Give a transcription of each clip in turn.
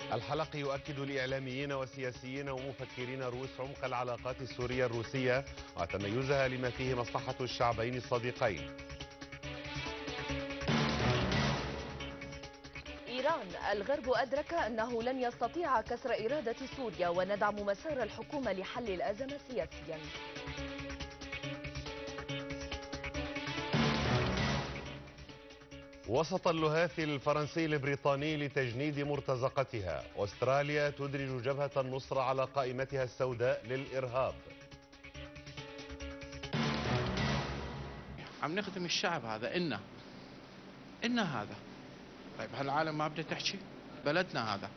الحلق يؤكد لإعلاميين وسياسيين ومفكرين روس عمق العلاقات السورية الروسية وتميزها لما فيه مصلحة الشعبين الصديقين. إيران: الغرب أدرك أنه لن يستطيع كسر إرادة سوريا وندعم مسار الحكومة لحل الأزمة سياسيا. وسط اللهاث الفرنسي البريطاني لتجنيد مرتزقتها، أستراليا تدرج جبهة النصرة على قائمتها السوداء للإرهاب. عم نخدم الشعب هذا إن هذا طيب هالعالم ما بدها تحكي بلدنا هذا.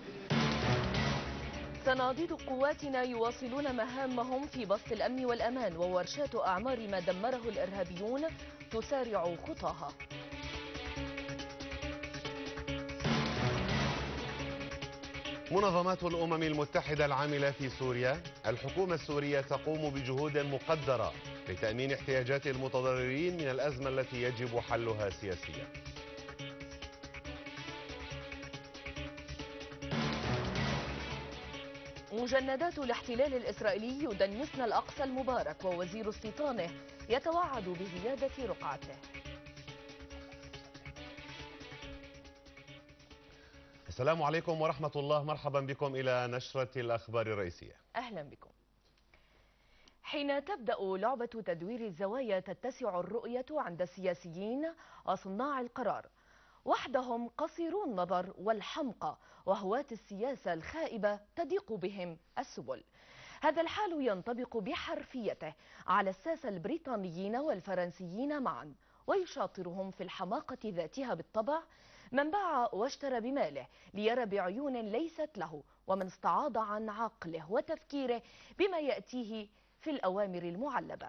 صناديد قواتنا يواصلون مهامهم في بسط الأمن والأمان، وورشات أعمار ما دمره الإرهابيون تسارع خطاها. منظمات الأمم المتحدة العاملة في سوريا: الحكومة السورية تقوم بجهود مقدرة لتأمين احتياجات المتضررين من الأزمة التي يجب حلها سياسيا. مجندات الاحتلال الإسرائيلي يدنسن الأقصى المبارك، ووزير استيطانه يتوعد بزيادة رقعته. السلام عليكم ورحمة الله، مرحبا بكم إلى نشرة الأخبار الرئيسية. أهلا بكم. حين تبدأ لعبة تدوير الزوايا تتسع الرؤية عند السياسيين وصناع القرار، وحدهم قصيرو النظر والحمقى، وهواة السياسة الخائبة تضيق بهم السبل. هذا الحال ينطبق بحرفيته على الساسة البريطانيين والفرنسيين معا، ويشاطرهم في الحماقة ذاتها بالطبع من باع واشترى بماله ليرى بعيون ليست له، ومن استعاض عن عقله وتفكيره بما يأتيه في الأوامر المعلبة.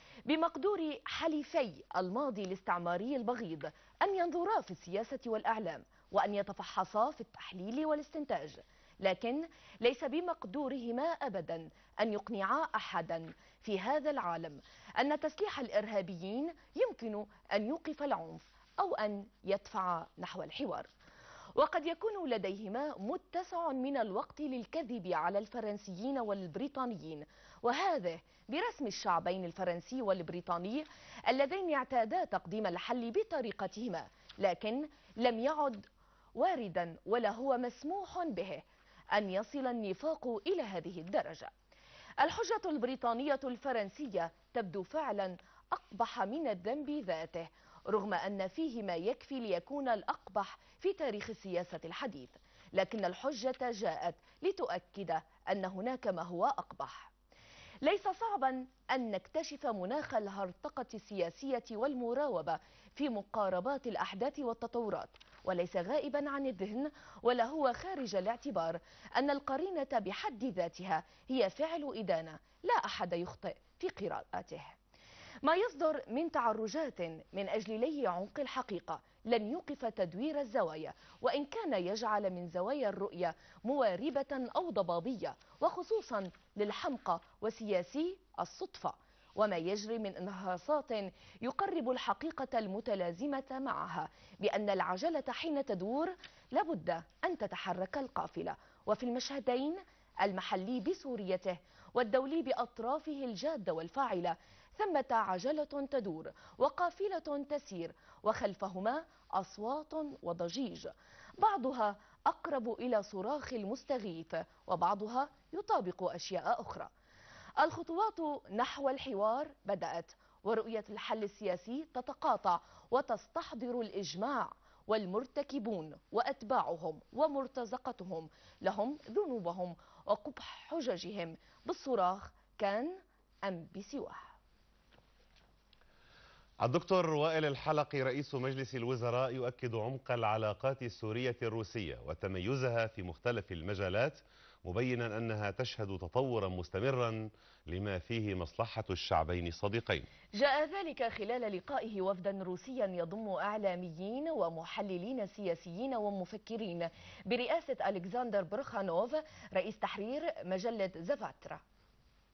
بمقدور حليفي الماضي الاستعماري البغيض أن ينظرا في السياسة والإعلام وأن يتفحصا في التحليل والاستنتاج، لكن ليس بمقدورهما أبدا أن يقنعا أحدا في هذا العالم أن تسليح الإرهابيين يمكن أن يوقف العنف أو أن يدفع نحو الحوار. وقد يكون لديهما متسع من الوقت للكذب على الفرنسيين والبريطانيين، وهذا برسم الشعبين الفرنسي والبريطاني اللذين اعتادا تقديم الحل بطريقتهما، لكن لم يعد واردا ولا هو مسموح به أن يصل النفاق إلى هذه الدرجة. الحجة البريطانية الفرنسية تبدو فعلا أقبح من الذنب ذاته، رغم أن فيه ما يكفي ليكون الأقبح في تاريخ السياسة الحديث، لكن الحجة جاءت لتؤكد أن هناك ما هو أقبح. ليس صعبا أن نكتشف مناخ الهرطقة السياسية والمراوبة في مقاربات الأحداث والتطورات، وليس غائبا عن الذهن ولا هو خارج الاعتبار أن القرينة بحد ذاتها هي فعل إدانة لا أحد يخطئ في قراءته. ما يصدر من تعرجات من أجل لي عمق الحقيقة لن يوقف تدوير الزوايا، وإن كان يجعل من زوايا الرؤية مواربة أو ضبابية، وخصوصا للحمقى وسياسي الصدفة، وما يجري من انهاصات يقرب الحقيقة المتلازمة معها بأن العجلة حين تدور لابد أن تتحرك القافلة، وفي المشهدين المحلي بسوريته والدولي بأطرافه الجادة والفاعلة ثمة عجلة تدور وقافلة تسير، وخلفهما أصوات وضجيج، بعضها أقرب إلى صراخ المستغيث وبعضها يطابق أشياء أخرى. الخطوات نحو الحوار بدأت، ورؤية الحل السياسي تتقاطع وتستحضر الإجماع، والمرتكبون وأتباعهم ومرتزقتهم لهم ذنوبهم وقبح حججهم بالصراخ كان أم بسواه. الدكتور وائل الحلقي رئيس مجلس الوزراء يؤكد عمق العلاقات السورية الروسية وتميزها في مختلف المجالات، مبينا أنها تشهد تطورا مستمرا لما فيه مصلحة الشعبين الصديقين. جاء ذلك خلال لقائه وفدا روسيا يضم إعلاميين ومحللين سياسيين ومفكرين برئاسة ألكسندر برخانوف رئيس تحرير مجلة زافاترا.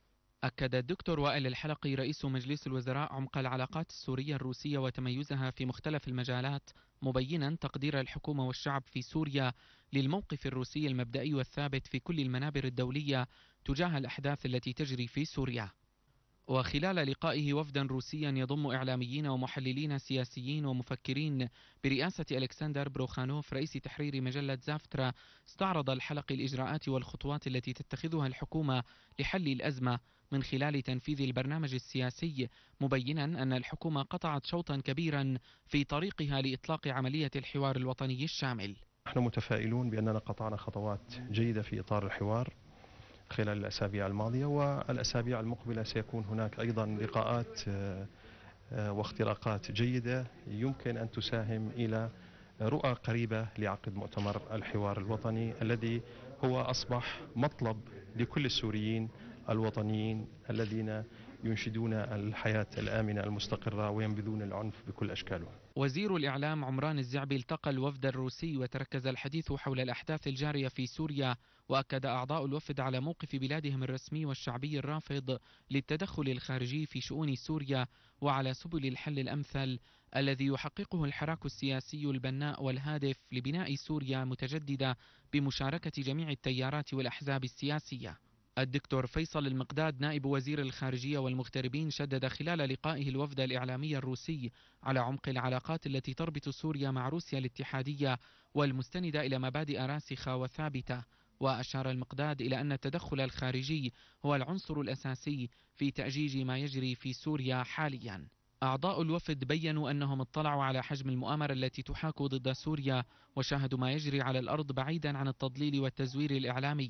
أكد الدكتور وائل الحلقي رئيس مجلس الوزراء عمق العلاقات السورية الروسية وتميزها في مختلف المجالات، مبينا تقدير الحكومة والشعب في سوريا للموقف الروسي المبدئي والثابت في كل المنابر الدولية تجاه الأحداث التي تجري في سوريا. وخلال لقائه وفدا روسيا يضم إعلاميين ومحللين سياسيين ومفكرين برئاسة ألكسندر بروخانوف رئيس تحرير مجلة زافترا، استعرض الحلقي الإجراءات والخطوات التي تتخذها الحكومة لحل الأزمة من خلال تنفيذ البرنامج السياسي، مبينا أن الحكومة قطعت شوطا كبيرا في طريقها لإطلاق عملية الحوار الوطني الشامل. نحن متفائلون بأننا قطعنا خطوات جيدة في إطار الحوار خلال الأسابيع الماضية، والأسابيع المقبلة سيكون هناك أيضا لقاءات واختراقات جيدة يمكن أن تساهم إلى رؤى قريبة لعقد مؤتمر الحوار الوطني الذي هو أصبح مطلب لكل السوريين الوطنيين الذين ينشدون الحياة الآمنة المستقرة وينبذون العنف بكل أشكاله. وزير الإعلام عمران الزعبي التقى الوفد الروسي وتركز الحديث حول الأحداث الجارية في سوريا، وأكد أعضاء الوفد على موقف بلادهم الرسمي والشعبي الرافض للتدخل الخارجي في شؤون سوريا وعلى سبل الحل الأمثل الذي يحققه الحراك السياسي البناء والهادف لبناء سوريا متجددة بمشاركة جميع التيارات والأحزاب السياسية. الدكتور فيصل المقداد نائب وزير الخارجية والمغتربين شدد خلال لقائه الوفد الإعلامي الروسي على عمق العلاقات التي تربط سوريا مع روسيا الاتحادية والمستندة إلى مبادئ راسخة وثابتة، وأشار المقداد إلى أن التدخل الخارجي هو العنصر الأساسي في تأجيج ما يجري في سوريا حاليا. أعضاء الوفد بيّنوا أنهم اطلعوا على حجم المؤامرة التي تحاك ضد سوريا وشاهدوا ما يجري على الأرض بعيدا عن التضليل والتزوير الإعلامي.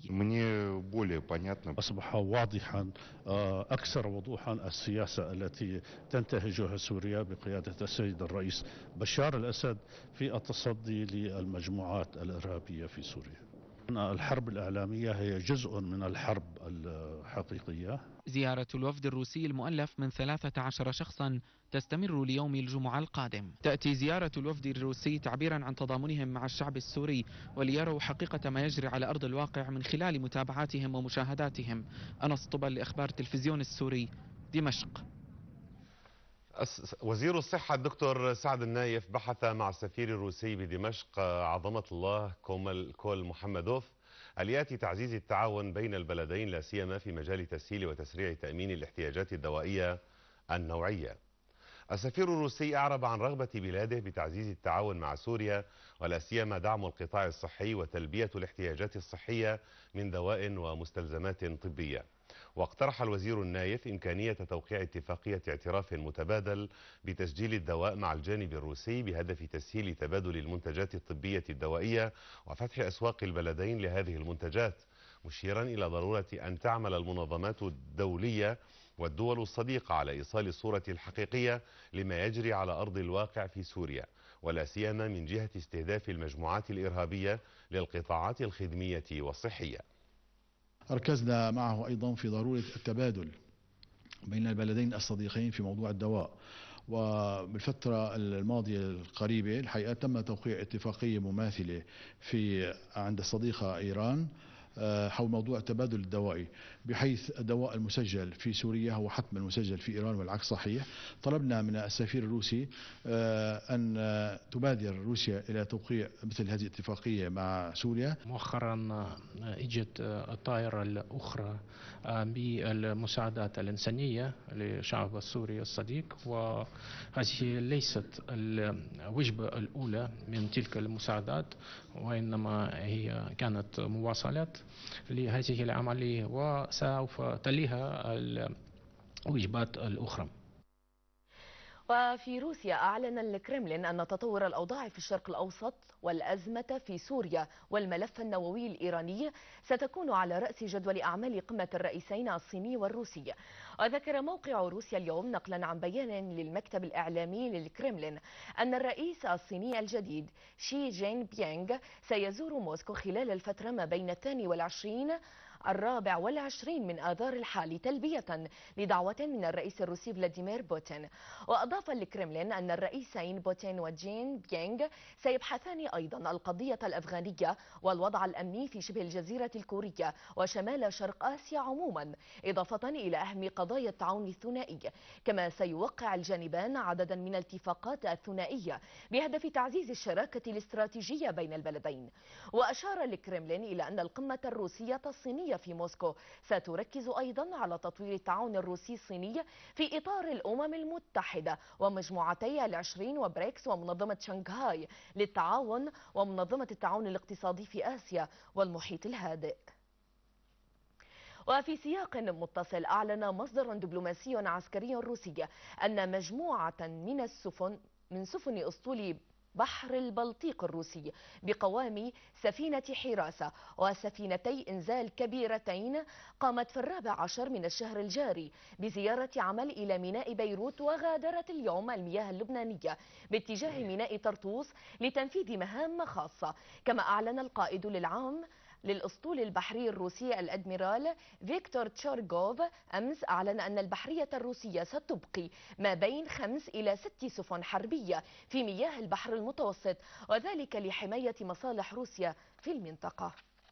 أصبح واضحا أكثر وضوحا السياسة التي تنتهجها سوريا بقيادة السيد الرئيس بشار الأسد في التصدي للمجموعات الإرهابية في سوريا. الحرب الإعلامية هي جزء من الحرب الحقيقية. زيارة الوفد الروسي المؤلف من 13 شخصا تستمر ليوم الجمعة القادم. تأتي زيارة الوفد الروسي تعبيرا عن تضامنهم مع الشعب السوري وليروا حقيقة ما يجري على أرض الواقع من خلال متابعاتهم ومشاهداتهم. أنس طبل لإخبار التلفزيون السوري، دمشق. وزير الصحة الدكتور سعد النايف بحث مع السفير الروسي بدمشق عظمة الله كول محمدوف آليات تعزيز التعاون بين البلدين، لا سيما في مجال تسهيل وتسريع تأمين الاحتياجات الدوائية النوعية. السفير الروسي أعرب عن رغبة بلاده بتعزيز التعاون مع سوريا، ولا سيما دعم القطاع الصحي وتلبية الاحتياجات الصحية من دواء ومستلزمات طبية. واقترح الوزير النايف إمكانية توقيع اتفاقية اعتراف متبادل بتسجيل الدواء مع الجانب الروسي بهدف تسهيل تبادل المنتجات الطبية الدوائية وفتح أسواق البلدين لهذه المنتجات، مشيرا إلى ضرورة أن تعمل المنظمات الدولية والدول الصديقة على إيصال الصورة الحقيقية لما يجري على أرض الواقع في سوريا، ولا سيما من جهة استهداف المجموعات الإرهابية للقطاعات الخدمية والصحية. ركزنا معه أيضا في ضرورة التبادل بين البلدين الصديقين في موضوع الدواء، وبالفترة الماضية القريبة الحقيقة تم توقيع اتفاقية مماثلة عند الصديقة إيران حول موضوع التبادل الدوائي، بحيث الدواء المسجل في سوريا هو حتما مسجل في إيران والعكس صحيح. طلبنا من السفير الروسي أن تبادر روسيا إلى توقيع مثل هذه الاتفاقية مع سوريا. مؤخرا اجت الطائرة الأخرى بالمساعدات الإنسانية للشعب السوري الصديق، وهذه ليست الوجبة الأولى من تلك المساعدات، وإنما هي كانت مواصلات لهذه العملية وسوف تليها الوجبات الأخرى. وفي روسيا أعلن الكرملين أن تطور الأوضاع في الشرق الأوسط والأزمة في سوريا والملف النووي الإيراني ستكون على رأس جدول أعمال قمة الرئيسين الصيني والروسي. وذكر موقع روسيا اليوم نقلا عن بيان للمكتب الإعلامي للكرملين أن الرئيس الصيني الجديد شي جين بيانغ سيزور موسكو خلال الفترة ما بين 22 24 من آذار الحال تلبية لدعوة من الرئيس الروسي فلاديمير بوتين. وأضاف الكرملين أن الرئيسين بوتين وجين بيانغ سيبحثان أيضا القضية الأفغانية والوضع الأمني في شبه الجزيرة الكورية وشمال شرق آسيا عموما، إضافة إلى أهم قضايا التعاون الثنائي. كما سيوقع الجانبان عددا من الاتفاقات الثنائية بهدف تعزيز الشراكة الاستراتيجية بين البلدين. وأشار الكرملين إلى أن القمة الروسية الصينية في موسكو ستركز أيضا على تطوير التعاون الروسي الصيني في إطار الأمم المتحدة ومجموعتي العشرين وبريكس ومنظمة شنغهاي للتعاون ومنظمة التعاون الاقتصادي في آسيا والمحيط الهادئ. وفي سياق متصل، أعلن مصدر دبلوماسي عسكري روسي أن مجموعة من سفن أسطول بحر البلطيق الروسي بقوام سفينة حراسة وسفينتي إنزال كبيرتين قامت في 14 من الشهر الجاري بزيارة عمل إلى ميناء بيروت، وغادرت اليوم المياه اللبنانية باتجاه ميناء طرطوس لتنفيذ مهام خاصة. كما أعلن القائد العام للأسطول البحري الروسي الأدميرال فيكتور تشارغوف أمس أعلن أن البحرية الروسية ستبقي ما بين 5 إلى 6 سفن حربية في مياه البحر المتوسط، وذلك لحماية مصالح روسيا في المنطقة.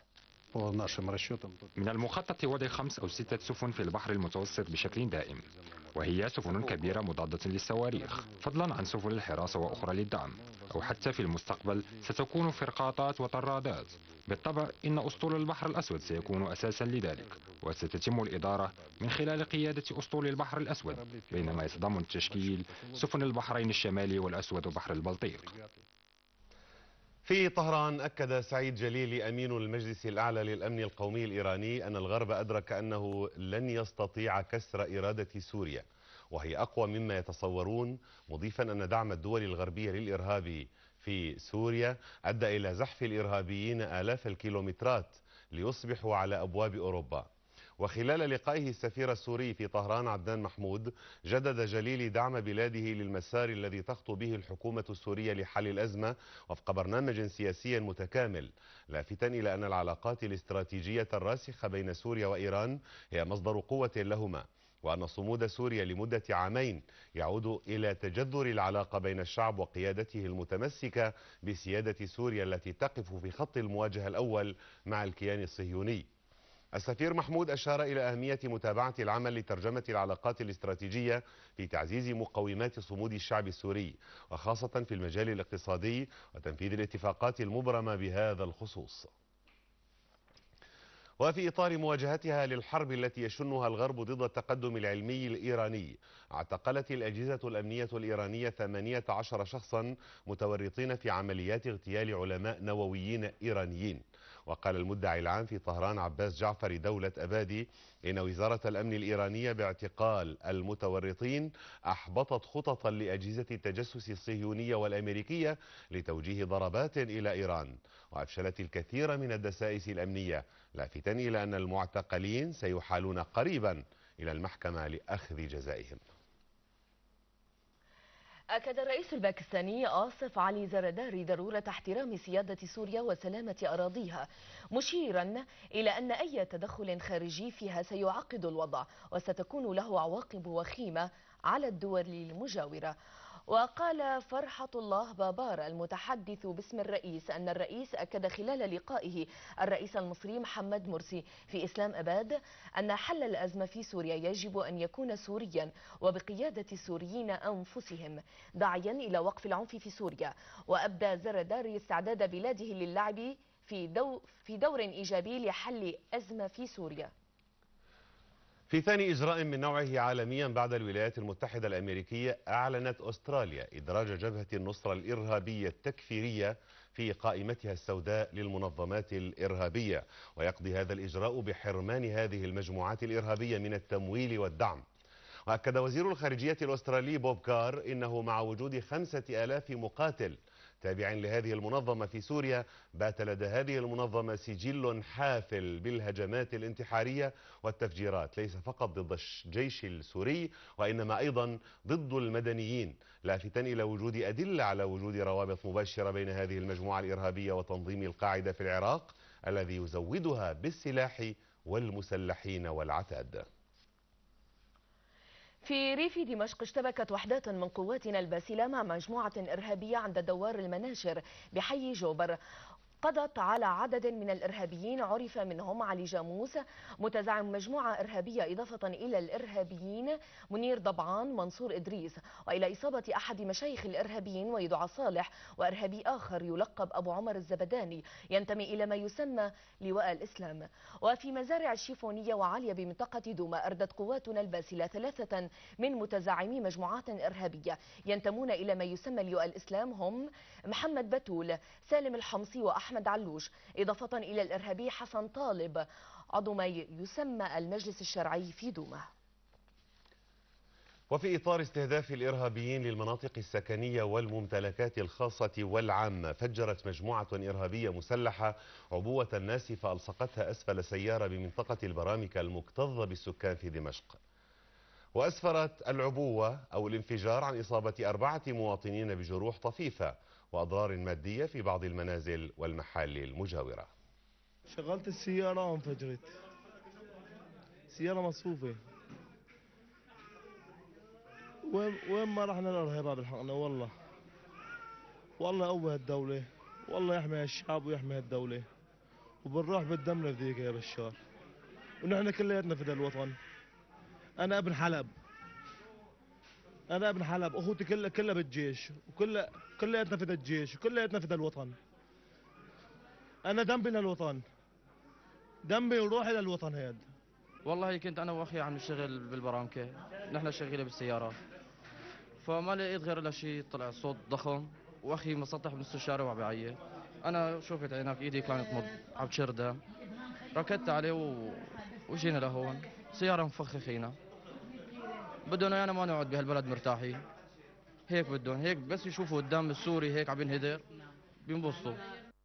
من المخطط وضع 5 أو 6 سفن في البحر المتوسط بشكل دائم، وهي سفن كبيرة مضادة للصواريخ، فضلا عن سفن الحراسة وأخرى للدعم، أو حتى في المستقبل ستكون فرقاطات وطرادات. بالطبع إن أسطول البحر الأسود سيكون أساسا لذلك، وستتم الإدارة من خلال قيادة أسطول البحر الأسود، بينما يتضمن تشكيل سفن البحرين الشمالي والأسود وبحر البلطيق. في طهران أكد سعيد جليلي أمين المجلس الأعلى للأمن القومي الإيراني أن الغرب أدرك أنه لن يستطيع كسر إرادة سوريا وهي أقوى مما يتصورون، مضيفا أن دعم الدول الغربية للإرهاب في سوريا أدى إلى زحف الإرهابيين آلاف الكيلومترات ليصبحوا على أبواب أوروبا. وخلال لقائه السفير السوري في طهران عدنان محمود، جدد جليلي دعم بلاده للمسار الذي تخطو به الحكومة السورية لحل الأزمة وفق برنامج سياسي متكامل، لافتا إلى أن العلاقات الاستراتيجية الراسخة بين سوريا وإيران هي مصدر قوة لهما، وأن صمود سوريا لمدة عامين يعود إلى تجذر العلاقة بين الشعب وقيادته المتمسكة بسيادة سوريا التي تقف في خط المواجهة الأول مع الكيان الصهيوني. السفير محمود أشار إلى أهمية متابعة العمل لترجمة العلاقات الاستراتيجية في تعزيز مقومات صمود الشعب السوري، وخاصة في المجال الاقتصادي وتنفيذ الاتفاقات المبرمة بهذا الخصوص. وفي إطار مواجهتها للحرب التي يشنها الغرب ضد التقدم العلمي الإيراني، اعتقلت الأجهزة الأمنية الإيرانية 18 شخصا متورطين في عمليات اغتيال علماء نوويين إيرانيين. وقال المدعي العام في طهران عباس جعفر دولة أبادي إن وزارة الأمن الإيرانية باعتقال المتورطين أحبطت خططا لأجهزة التجسس الصهيونية والأمريكية لتوجيه ضربات إلى إيران، وأفشلت الكثير من الدسائس الأمنية، لافتا إلى أن المعتقلين سيحالون قريبا إلى المحكمة لأخذ جزائهم. أكد الرئيس الباكستاني آصف علي زرداري ضرورة احترام سيادة سوريا وسلامة أراضيها، مشيرا إلى أن أي تدخل خارجي فيها سيعقد الوضع وستكون له عواقب وخيمة على الدول المجاورة. وقال فرحة الله بابار المتحدث باسم الرئيس أن الرئيس أكد خلال لقائه الرئيس المصري محمد مرسي في إسلام أباد أن حل الأزمة في سوريا يجب أن يكون سوريا وبقيادة السوريين أنفسهم، داعيا إلى وقف العنف في سوريا. وأبدى زرداري استعداد بلاده للعب في دور إيجابي لحل أزمة في سوريا. في ثاني إجراء من نوعه عالميا بعد الولايات المتحدة الأمريكية، أعلنت أستراليا إدراج جبهة النصرة الإرهابية التكفيرية في قائمتها السوداء للمنظمات الإرهابية، ويقضي هذا الإجراء بحرمان هذه المجموعات الإرهابية من التمويل والدعم. وأكد وزير الخارجية الأسترالي بوب كار إنه مع وجود 5000 مقاتل تابع لهذه المنظمة في سوريا، بات لدى هذه المنظمة سجل حافل بالهجمات الانتحارية والتفجيرات، ليس فقط ضد الجيش السوري وإنما أيضا ضد المدنيين، لافتا إلى وجود أدلة على وجود روابط مباشرة بين هذه المجموعة الإرهابية وتنظيم القاعدة في العراق الذي يزودها بالسلاح والمسلحين والعتاد. في ريف دمشق اشتبكت وحدات من قواتنا الباسلة مع مجموعة إرهابية عند دوار المناشر بحي جوبر. قضت على عدد من الإرهابيين عرف منهم علي جاموس متزعم مجموعة إرهابية، إضافة إلى الإرهابيين منير ضبعان، منصور إدريس، وإلى إصابة أحد مشايخ الإرهابيين ويدعى صالح، وإرهابي آخر يلقب أبو عمر الزبداني ينتمي إلى ما يسمى لواء الإسلام. وفي مزارع الشيفونية وعالية بمنطقة دوما أردت قواتنا الباسلة 3 من متزعمي مجموعات إرهابية ينتمون إلى ما يسمى لواء الإسلام، هم محمد بتول، سالم الحمصي، وأحمد علوش، إضافة إلى الإرهابي حسن طالب عضو ما يسمى المجلس الشرعي في دوما. وفي إطار استهداف الإرهابيين للمناطق السكنية والممتلكات الخاصة والعامة، فجرت مجموعة إرهابية مسلحة عبوة الناس فألصقتها أسفل سيارة بمنطقة البرامكة المكتظة بالسكان في دمشق. وأسفرت العبوة أو الانفجار عن إصابة 4 مواطنين بجروح طفيفة وأضرار مادية في بعض المنازل والمحال المجاورة. شغلت السيارة وانفجرت، سيارة مصفوفة. وين ما رحنا الإرهاب بلحقنا، والله قوي هالدولة، والله يحمي الشعب ويحمي هالدولة، وبنروح بالدم نفديك يا بشار، ونحن كلياتنا فدا الوطن. أنا ابن حلب، أخوتي كلها بالجيش، كلياتنا فدا الجيش، وكلياتنا فدا الوطن. أنا دمي للوطن، دمي وروحي للوطن. هاد والله كنت أنا وأخي عم نشتغل بالبرامكة، نحن شغالين بالسيارة، فما لقيت غير شيء طلع صوت ضخم، وأخي مسطح بنص الشارع وعم بيعيط. أنا شفت عينك، إيدي كانت عم تشر دم، ركضت عليه وجينا لهون. سيارة مفخخينا، بدهم ايانا ما نقعد بهالبلد مرتاحين، هيك بدهم، هيك بس يشوفوا الدم السوري هيك عم ينهدر بينبسطوا.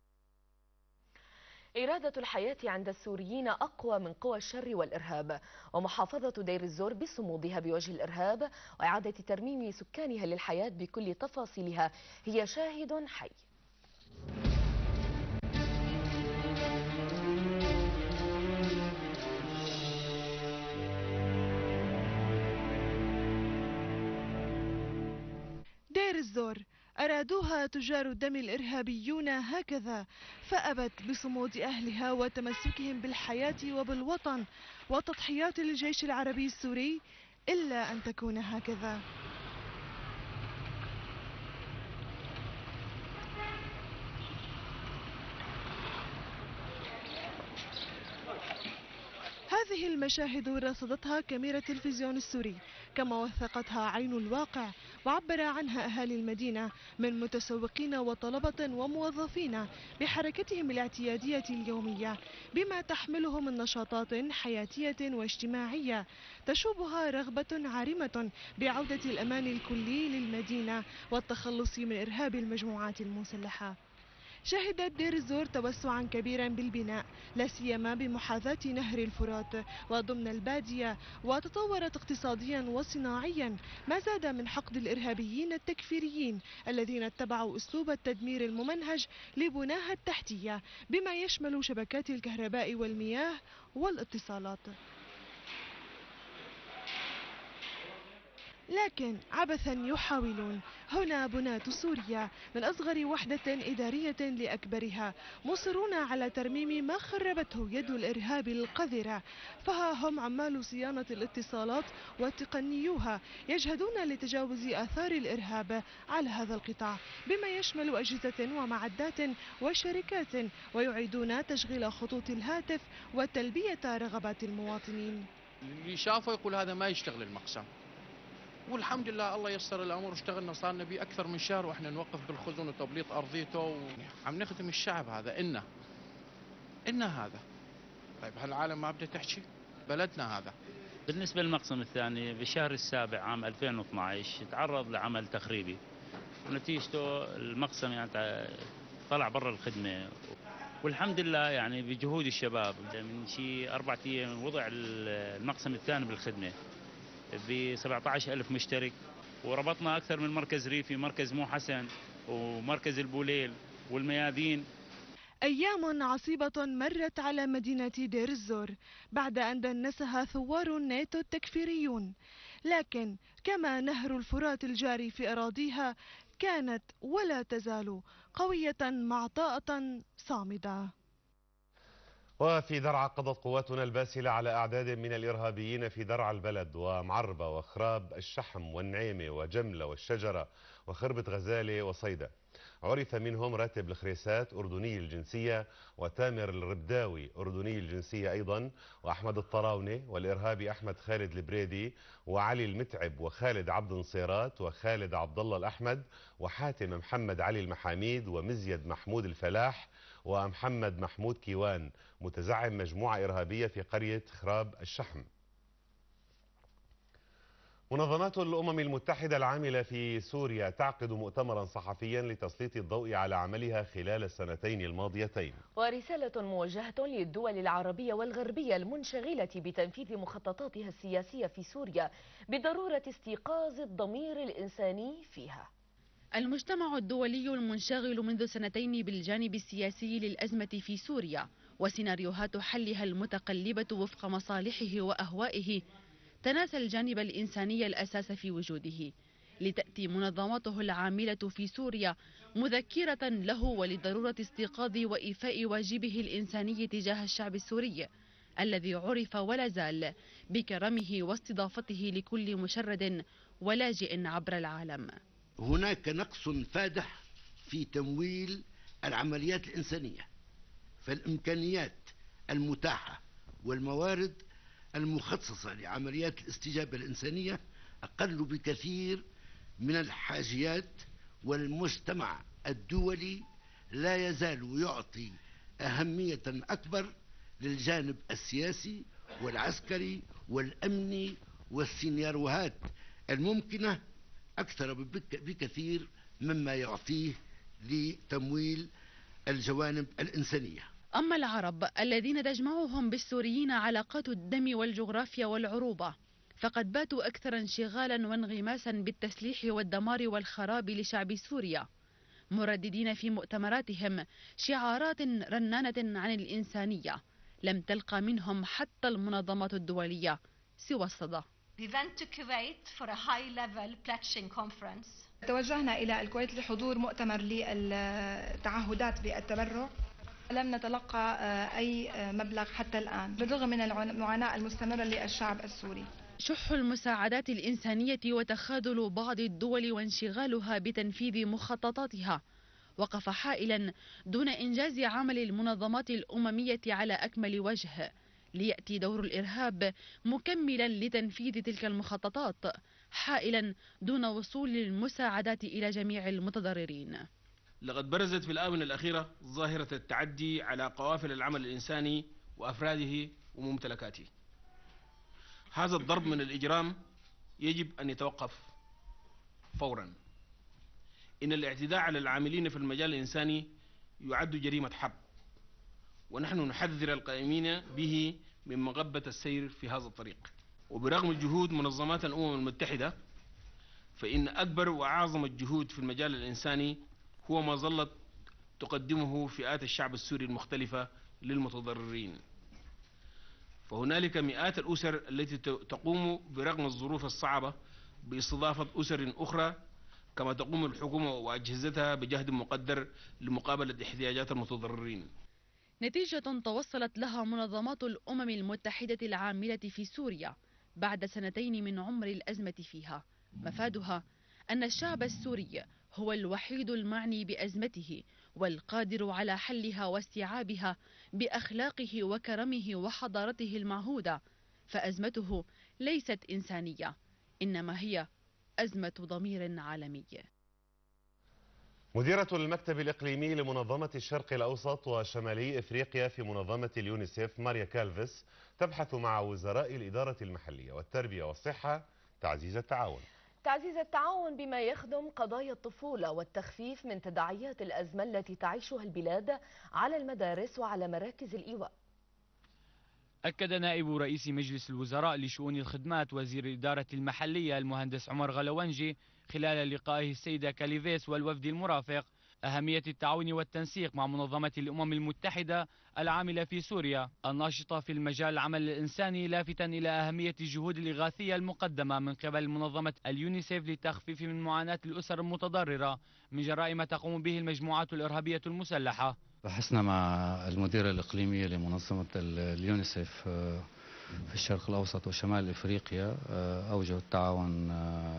إرادة الحياة عند السوريين أقوى من قوى الشر والإرهاب، ومحافظة دير الزور بصمودها بوجه الإرهاب وإعادة ترميم سكانها للحياة بكل تفاصيلها هي شاهد حي. دير الزور أرادوها تجار الدم الإرهابيون هكذا، فأبت بصمود أهلها وتمسكهم بالحياة وبالوطن وتضحيات الجيش العربي السوري إلا أن تكون هكذا. هذه المشاهد رصدتها كاميرا التلفزيون السوري، كما وثقتها عين الواقع، وعبر عنها أهالي المدينة من متسوقين وطلبة وموظفين بحركتهم الاعتيادية اليومية، بما تحمله من نشاطات حياتية واجتماعية تشوبها رغبة عارمة بعودة الأمان الكلي للمدينة والتخلص من إرهاب المجموعات المسلحة. شهدت دير الزور توسعا كبيرا بالبناء، لا سيما بمحاذاة نهر الفرات وضمن البادية، وتطورت اقتصاديا وصناعيا، ما زاد من حقد الإرهابيين التكفيريين الذين اتبعوا أسلوب التدمير الممنهج لبناها التحتية بما يشمل شبكات الكهرباء والمياه والاتصالات. لكن عبثا يحاولون. هنا بناة سوريا من أصغر وحدة إدارية لأكبرها مصرون على ترميم ما خربته يد الإرهاب القذرة، فها هم عمال صيانة الاتصالات وتقنيوها يجهدون لتجاوز آثار الإرهاب على هذا القطاع بما يشمل أجهزة ومعدات وشركات، ويعيدون تشغيل خطوط الهاتف وتلبية رغبات المواطنين. اللي شافه يقول هذا ما يشتغل المقسم، والحمد لله الله يسر الامور واشتغلنا، صار لنا بيه اكثر من شهر واحنا نوقف بالخزن وتبليط ارضيته وعم نخدم الشعب. هذا إنا هذا. طيب هالعالم ما بدها تحكي، بلدنا هذا. بالنسبه للمقسم الثاني بالشهر السابع عام 2012 تعرض لعمل تخريبي، ونتيجته المقسم يعني طلع برا الخدمه، والحمد لله يعني بجهود الشباب من شيء 4 أيام وضع المقسم الثاني بالخدمه ب 17,000 مشترك، وربطنا أكثر من مركز ريفي، مركز مو حسن ومركز البوليل والميادين. أيام عصيبة مرت على مدينة دير الزور بعد أن دنسها ثوار الناتو التكفيريون، لكن كما نهر الفرات الجاري في أراضيها كانت ولا تزال قوية معطاءة صامدة. وفي درعا قضت قواتنا الباسلة على أعداد من الإرهابيين في درعا البلد ومعربة وخراب الشحم والنعيمة وجملة والشجرة وخربة غزالة وصيدا. عرف منهم راتب الخريسات أردني الجنسية، وتامر الربداوي أردني الجنسية أيضا، وأحمد الطراونة، والإرهابي أحمد خالد البريدي، وعلي المتعب، وخالد عبد نصيرات، وخالد عبد الله الأحمد، وحاتم محمد علي المحاميد، ومزيد محمود الفلاح، ومحمد محمود كيوان متزعم مجموعة إرهابية في قرية خراب الشحم. منظمات الأمم المتحدة العاملة في سوريا تعقد مؤتمرا صحفيا لتسليط الضوء على عملها خلال السنتين الماضيتين. ورسالة موجهة للدول العربية والغربية المنشغلة بتنفيذ مخططاتها السياسية في سوريا بضرورة استيقاظ الضمير الإنساني فيها. المجتمع الدولي المنشغل منذ سنتين بالجانب السياسي للأزمة في سوريا وسيناريوهات حلها المتقلبة وفق مصالحه وأهوائه تناسى الجانب الإنساني الأساس في وجوده، لتأتي منظماته العاملة في سوريا مذكرة له ولضرورة استيقاظ وإيفاء واجبه الإنساني تجاه الشعب السوري الذي عرف ولا زال بكرمه واستضافته لكل مشرد ولاجئ عبر العالم. هناك نقص فادح في تمويل العمليات الإنسانية، فالإمكانيات المتاحة والموارد المخصصة لعمليات الاستجابة الإنسانية أقل بكثير من الحاجيات، والمجتمع الدولي لا يزال يعطي أهمية أكبر للجانب السياسي والعسكري والأمني والسيناريوهات الممكنة أكثر بكثير مما يعطيه لتمويل الجوانب الإنسانية. أما العرب الذين تجمعهم بالسوريين علاقات الدم والجغرافيا والعروبة فقد باتوا أكثر انشغالا وانغماسا بالتسليح والدمار والخراب لشعب سوريا، مرددين في مؤتمراتهم شعارات رنانة عن الإنسانية لم تلقى منهم حتى المنظمات الدولية سوى الصدى. توجهنا إلى الكويت لحضور مؤتمر للتعهدات بالتبرع. لم نتلقى أي مبلغ حتى الآن بالرغم من المعاناة المستمرة للشعب السوري. شح المساعدات الإنسانية وتخاذل بعض الدول وانشغالها بتنفيذ مخططاتها وقف حائلا دون إنجاز عمل المنظمات الأممية على أكمل وجه، ليأتي دور الإرهاب مكملا لتنفيذ تلك المخططات حائلا دون وصول المساعدات إلى جميع المتضررين. لقد برزت في الآونة الأخيرة ظاهرة التعدي على قوافل العمل الإنساني وأفراده وممتلكاته. هذا الضرب من الإجرام يجب أن يتوقف فورا. إن الاعتداء على العاملين في المجال الإنساني يعد جريمة حرب، ونحن نحذر القائمين به من مغبة السير في هذا الطريق. وبرغم جهود منظمات الأمم المتحدة فإن أكبر وأعظم الجهود في المجال الإنساني هو ما ظلت تقدمه فئات الشعب السوري المختلفة للمتضررين. فهنالك مئات الأسر التي تقوم برغم الظروف الصعبة باستضافة أسر أخرى، كما تقوم الحكومة وأجهزتها بجهد مقدر لمقابلة احتياجات المتضررين. نتيجة توصلت لها منظمات الأمم المتحدة العاملة في سوريا بعد سنتين من عمر الأزمة فيها، مفادها أن الشعب السوري هو الوحيد المعني بأزمته والقادر على حلها واستيعابها بأخلاقه وكرمه وحضارته المعهودة، فأزمته ليست إنسانية إنما هي أزمة ضمير عالمي. مديرة المكتب الإقليمي لمنظمة الشرق الأوسط وشمالي إفريقيا في منظمة اليونيسيف ماريا كالفيس تبحث مع وزراء الإدارة المحلية والتربية والصحة تعزيز التعاون بما يخدم قضايا الطفولة والتخفيف من تداعيات الأزمة التي تعيشها البلاد على المدارس وعلى مراكز الإيواء. أكد نائب رئيس مجلس الوزراء لشؤون الخدمات وزير الإدارة المحلية المهندس عمر غلوانجي خلال لقائه السيدة كاليفيس والوفد المرافق أهمية التعاون والتنسيق مع منظمة الأمم المتحدة العاملة في سوريا الناشطة في المجال العمل الإنساني، لافتا إلى أهمية الجهود الإغاثية المقدمة من قبل منظمة اليونيسيف للتخفيف من معاناة الأسر المتضررة من جراء ما تقوم به المجموعات الإرهابية المسلحة. بحثنا مع المديرة الإقليمية لمنظمة اليونيسيف في الشرق الأوسط وشمال إفريقيا أوجه التعاون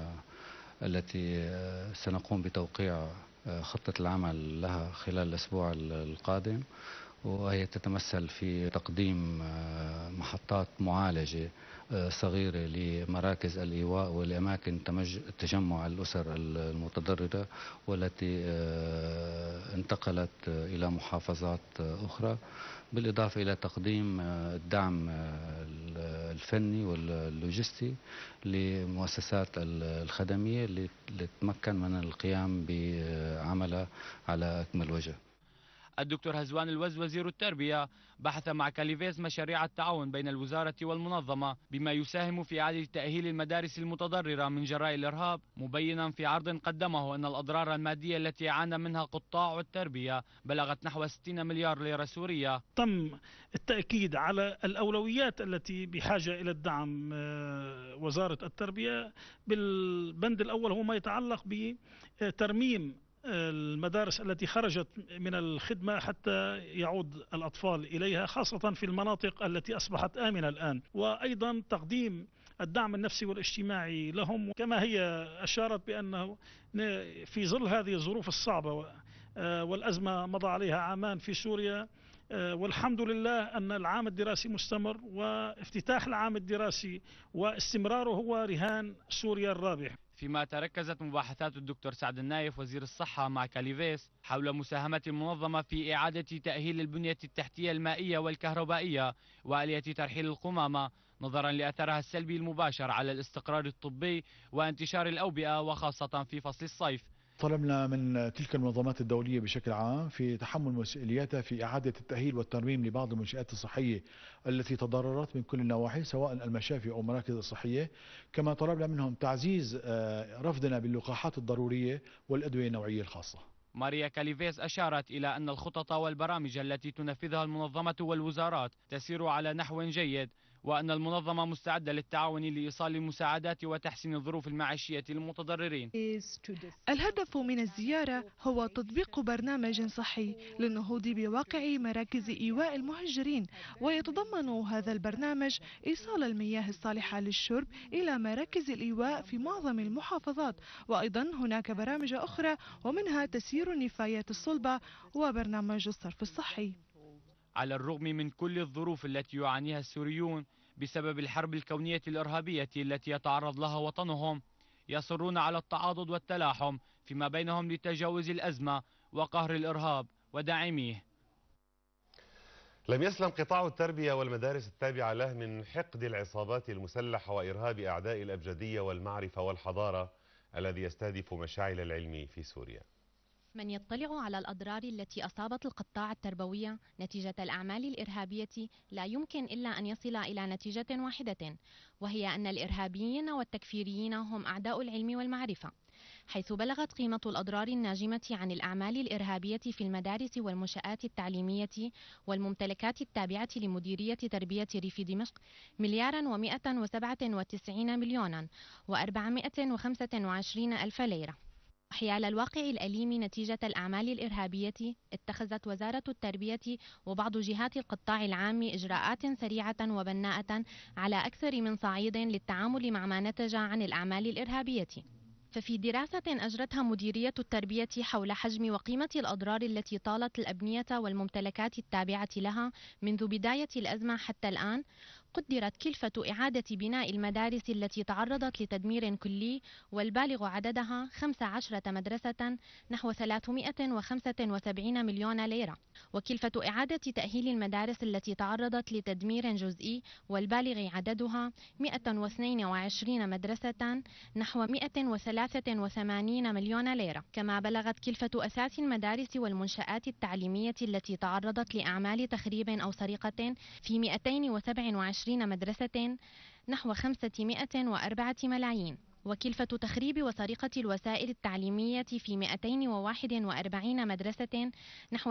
التي سنقوم بتوقيع خطة العمل لها خلال الأسبوع القادم، وهي تتمثل في تقديم محطات معالجة صغيرة لمراكز الإيواء ولأماكن تجمع الأسر المتضررة والتي انتقلت إلى محافظات أخرى، بالإضافة إلى تقديم الدعم الفني واللوجستي لمؤسسات الخدمية لتتمكن من القيام بعملها على أكمل وجه. الدكتور هزوان الوز وزير التربية بحث مع كاليفيز مشاريع التعاون بين الوزارة والمنظمة بما يساهم في إعادة تأهيل المدارس المتضررة من جراء الإرهاب، مبينا في عرض قدمه أن الأضرار المادية التي عانى منها قطاع التربية بلغت نحو 60 مليار ليرة سورية. تم التأكيد على الأولويات التي بحاجة إلى الدعم وزارة التربية. بالبند الأول هو ما يتعلق بترميم المدارس التي خرجت من الخدمة حتى يعود الأطفال إليها، خاصة في المناطق التي أصبحت آمنة الآن، وأيضا تقديم الدعم النفسي والاجتماعي لهم. كما هي أشارت بأنه في ظل هذه الظروف الصعبة والأزمة مضى عليها عامان في سوريا، والحمد لله أن العام الدراسي مستمر، وافتتاح العام الدراسي واستمراره هو رهان سوريا الرابح. فيما تركزت مباحثات الدكتور سعد النايف وزير الصحة مع كاليفيس حول مساهمة المنظمة في إعادة تأهيل البنية التحتية المائية والكهربائية وآلية ترحيل القمامة، نظرا لأثرها السلبي المباشر على الاستقرار الطبي وانتشار الأوبئة وخاصة في فصل الصيف. طلبنا من تلك المنظمات الدولية بشكل عام في تحمل مسؤولياتها في إعادة التأهيل والترميم لبعض المنشآت الصحية التي تضررت من كل النواحي سواء المشافي أو المراكز الصحية. كما طلبنا منهم تعزيز رفضنا باللقاحات الضرورية والأدوية النوعية الخاصة. ماريا كاليفيس أشارت إلى أن الخطط والبرامج التي تنفذها المنظمة والوزارات تسير على نحو جيد، وأن المنظمة مستعدة للتعاون لإيصال المساعدات وتحسين الظروف المعيشية للمتضررين. الهدف من الزيارة هو تطبيق برنامج صحي للنهوض بواقع مراكز إيواء المهجرين، ويتضمن هذا البرنامج إيصال المياه الصالحة للشرب إلى مراكز الإيواء في معظم المحافظات، وأيضا هناك برامج أخرى ومنها تسيير النفايات الصلبة وبرنامج الصرف الصحي. على الرغم من كل الظروف التي يعانيها السوريون بسبب الحرب الكونية الإرهابية التي يتعرض لها وطنهم، يصرون على التعاضد والتلاحم فيما بينهم لتجاوز الأزمة وقهر الإرهاب وداعميه. لم يسلم قطاع التربية والمدارس التابعة له من حقد العصابات المسلحة وإرهاب أعداء الأبجدية والمعرفة والحضارة الذي يستهدف مشاعل العلم في سوريا. من يطلع على الأضرار التي أصابت القطاع التربوي نتيجة الأعمال الإرهابية لا يمكن إلا أن يصل إلى نتيجة واحدة، وهي أن الإرهابيين والتكفيريين هم أعداء العلم والمعرفة، حيث بلغت قيمة الأضرار الناجمة عن الأعمال الإرهابية في المدارس والمنشآت التعليمية والممتلكات التابعة لمديرية تربية ريف دمشق 1,197,425,000 ليرة. حيال الواقع الأليم نتيجة الأعمال الإرهابية، اتخذت وزارة التربية وبعض جهات القطاع العام إجراءات سريعة وبناءة على أكثر من صعيد للتعامل مع ما نتج عن الأعمال الإرهابية. ففي دراسة أجرتها مديرية التربية حول حجم وقيمة الأضرار التي طالت الأبنية والممتلكات التابعة لها منذ بداية الأزمة حتى الآن، قدرت كلفة إعادة بناء المدارس التي تعرضت لتدمير كلي والبالغ عددها 15 مدرسة نحو 375 مليون ليرة، وكلفة إعادة تأهيل المدارس التي تعرضت لتدمير جزئي والبالغ عددها 122 مدرسة نحو 183 مليون ليرة. كما بلغت كلفة أثاث المدارس والمنشآت التعليمية التي تعرضت لأعمال تخريب أو سرقة في 227 مدرسة نحو 504 ملايين. وكلفة تخريب وسرقة الوسائل التعليمية في 241 مدرسة نحو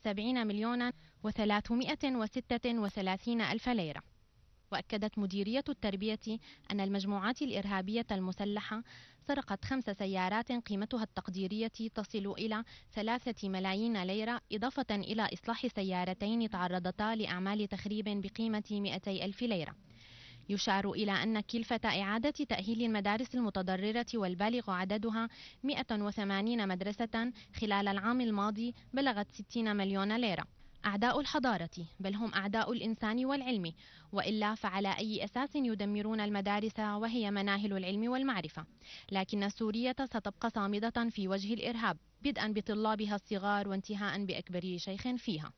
72,336,000 ليرة. وأكدت مديرية التربية أن المجموعات الإرهابية المسلحة سرقت 5 سيارات قيمتها التقديرية تصل إلى 3 ملايين ليرة، إضافة إلى إصلاح سيارتين تعرضتا لأعمال تخريب بقيمة 200,000 ليرة. يشار إلى أن كلفة إعادة تأهيل المدارس المتضررة والبالغ عددها 180 مدرسة خلال العام الماضي بلغت 60 مليون ليرة. أعداء الحضارة بل هم أعداء الإنسان والعلم، وإلا فعلى أي أساس يدمرون المدارس وهي مناهل العلم والمعرفة؟ لكن سوريا ستبقى صامدة في وجه الإرهاب، بدءا بطلابها الصغار وانتهاء بأكبر شيخ فيها.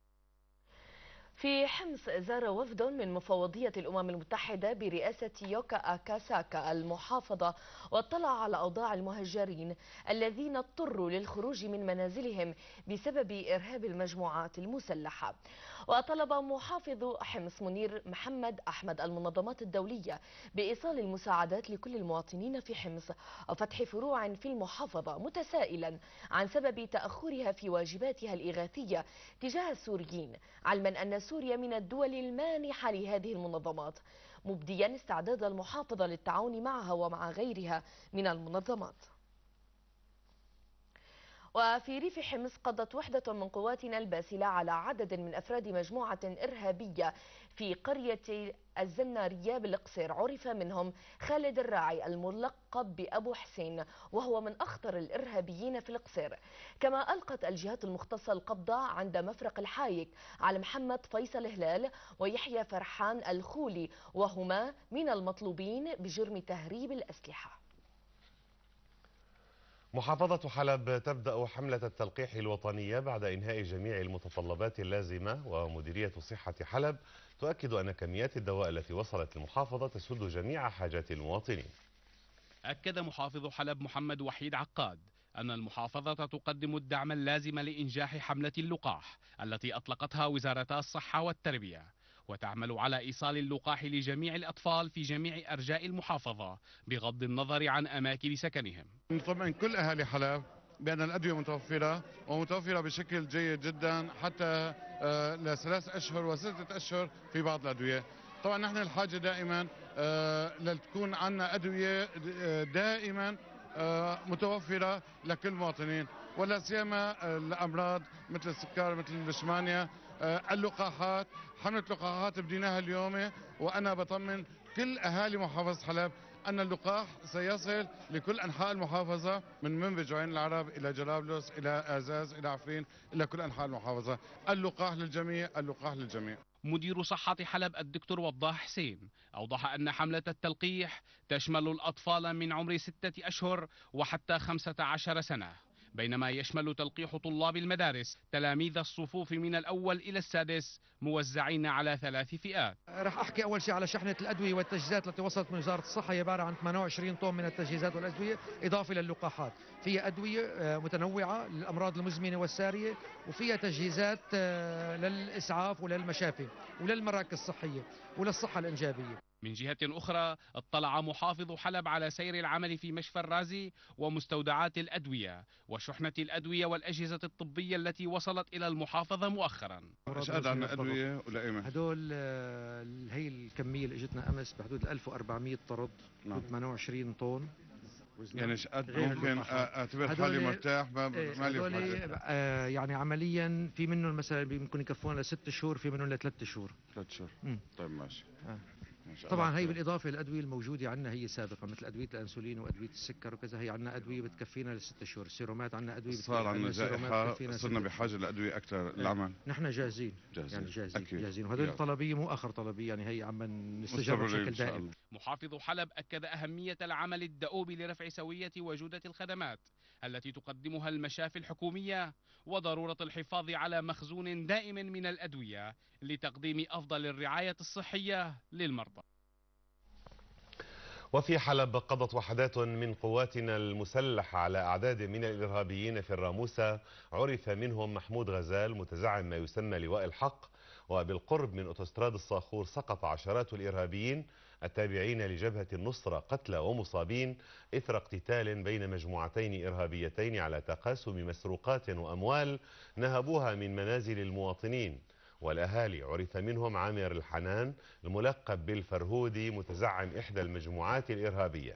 في حمص زار وفد من مفوضية الأمم المتحدة برئاسة يوكا أكاساكا المحافظة واطلع على أوضاع المهجرين الذين اضطروا للخروج من منازلهم بسبب إرهاب المجموعات المسلحة. وطلب محافظ حمص منير محمد أحمد المنظمات الدولية بإيصال المساعدات لكل المواطنين في حمص وفتح فروع في المحافظة، متسائلا عن سبب تأخرها في واجباتها الإغاثية تجاه السوريين، علما أن سوريا من الدول المانحة لهذه المنظمات، مبديا استعداد المحافظة للتعاون معها ومع غيرها من المنظمات. وفي ريف حمص قضت وحدة من قواتنا الباسلة على عدد من أفراد مجموعة إرهابية في قرية الزنارية بالقصير، عرف منهم خالد الراعي الملقب بأبو حسين، وهو من أخطر الإرهابيين في القصير. كما ألقت الجهات المختصة القبضة عند مفرق الحايك على محمد فيصل هلال ويحيى فرحان الخولي، وهما من المطلوبين بجرم تهريب الأسلحة. محافظة حلب تبدأ حملة التلقيح الوطنية بعد إنهاء جميع المتطلبات اللازمة، ومديرية صحة حلب تؤكد أن كميات الدواء التي وصلت للمحافظة تسد جميع حاجات المواطنين. أكد محافظ حلب محمد وحيد عقاد أن المحافظة تقدم الدعم اللازم لإنجاح حملة اللقاح التي أطلقتها وزارتا الصحة والتربية، وتعمل على إيصال اللقاح لجميع الأطفال في جميع أرجاء المحافظة بغض النظر عن أماكن سكنهم. نطمئن كل أهالي حلب بأن الأدوية متوفرة ومتوفرة بشكل جيد جدا حتى ل3 أشهر و6 أشهر في بعض الأدوية. طبعا نحن الحاجة دائما لتكون عندنا أدوية دائما متوفرة لكل المواطنين، ولا سيما الأمراض مثل السكر مثل الليشمانيا. اللقاحات، حملة لقاحات بديناها اليوم، وأنا بطمن كل أهالي محافظة حلب أن اللقاح سيصل لكل أنحاء المحافظة من منبج عين العرب إلى جرابلس إلى أزاز إلى عفرين إلى كل أنحاء المحافظة. اللقاح للجميع، اللقاح للجميع. مدير صحة حلب الدكتور وضاح حسين أوضح أن حملة التلقيح تشمل الأطفال من عمر 6 أشهر وحتى 15 سنة، بينما يشمل تلقيح طلاب المدارس تلاميذ الصفوف من الأول إلى السادس موزعين على 3 فئات. راح أحكي أول شيء على شحنة الأدوية والتجهيزات التي وصلت من وزارة الصحة، هي عبارة عن 28 طن من التجهيزات والأدوية إضافة للقاحات. فيها أدوية متنوعة للأمراض المزمنة والسارية، وفيها تجهيزات للإسعاف وللمشافي وللمراكز الصحية وللصحة الإنجابية. من جهة أخرى اطلع محافظ حلب على سير العمل في مشفى الرازي ومستودعات الأدوية وشحنة الأدوية والأجهزة الطبية التي وصلت إلى المحافظة مؤخرا. ايش قد عندنا أدوية ولا إيمة؟ هدول هي الكمية اللي اجتنا أمس بحدود 1400 طرد، 28 طن. يعني ايش قد ممكن اعتبر حالي مرتاح ما لي يعني عمليا في منهم مثلا ممكن يكفون ل6 شهور، في منهم ل3 شهور. 3 شهور. طيب ماشي. طبعا هي بالإضافة للأدوية الموجودة عندنا هي سابقة، مثل أدوية الأنسولين وأدوية السكر وكذا، هي عندنا أدوية بتكفينا ل6 شهور. السيرومات عندنا أدوية صار عندنا جائحة، صرنا بحاجة لأدوية أكثر للعمل. نحن جاهزين يعني جاهزين وهذول الطلبية مو آخر طلبية، يعني هي عم نستجاب بشكل دائم. محافظ حلب أكد أهمية العمل الدؤوب لرفع سوية وجودة الخدمات التي تقدمها المشافي الحكومية، وضرورة الحفاظ على مخزون دائم من الأدوية لتقديم أفضل الرعاية الصحية للمرضى. وفي حلب قضت وحدات من قواتنا المسلحة على أعداد من الإرهابيين في الراموسة، عرف منهم محمود غزال متزعم ما يسمى لواء الحق. وبالقرب من أوتوستراد الصاخور سقط عشرات الإرهابيين التابعين لجبهة النصرة قتلى ومصابين إثر اقتتال بين مجموعتين إرهابيتين على تقاسم مسروقات وأموال نهبوها من منازل المواطنين. والأهالي عرف منهم عامر الحنان الملقب بالفرهودي متزعم إحدى المجموعات الإرهابية.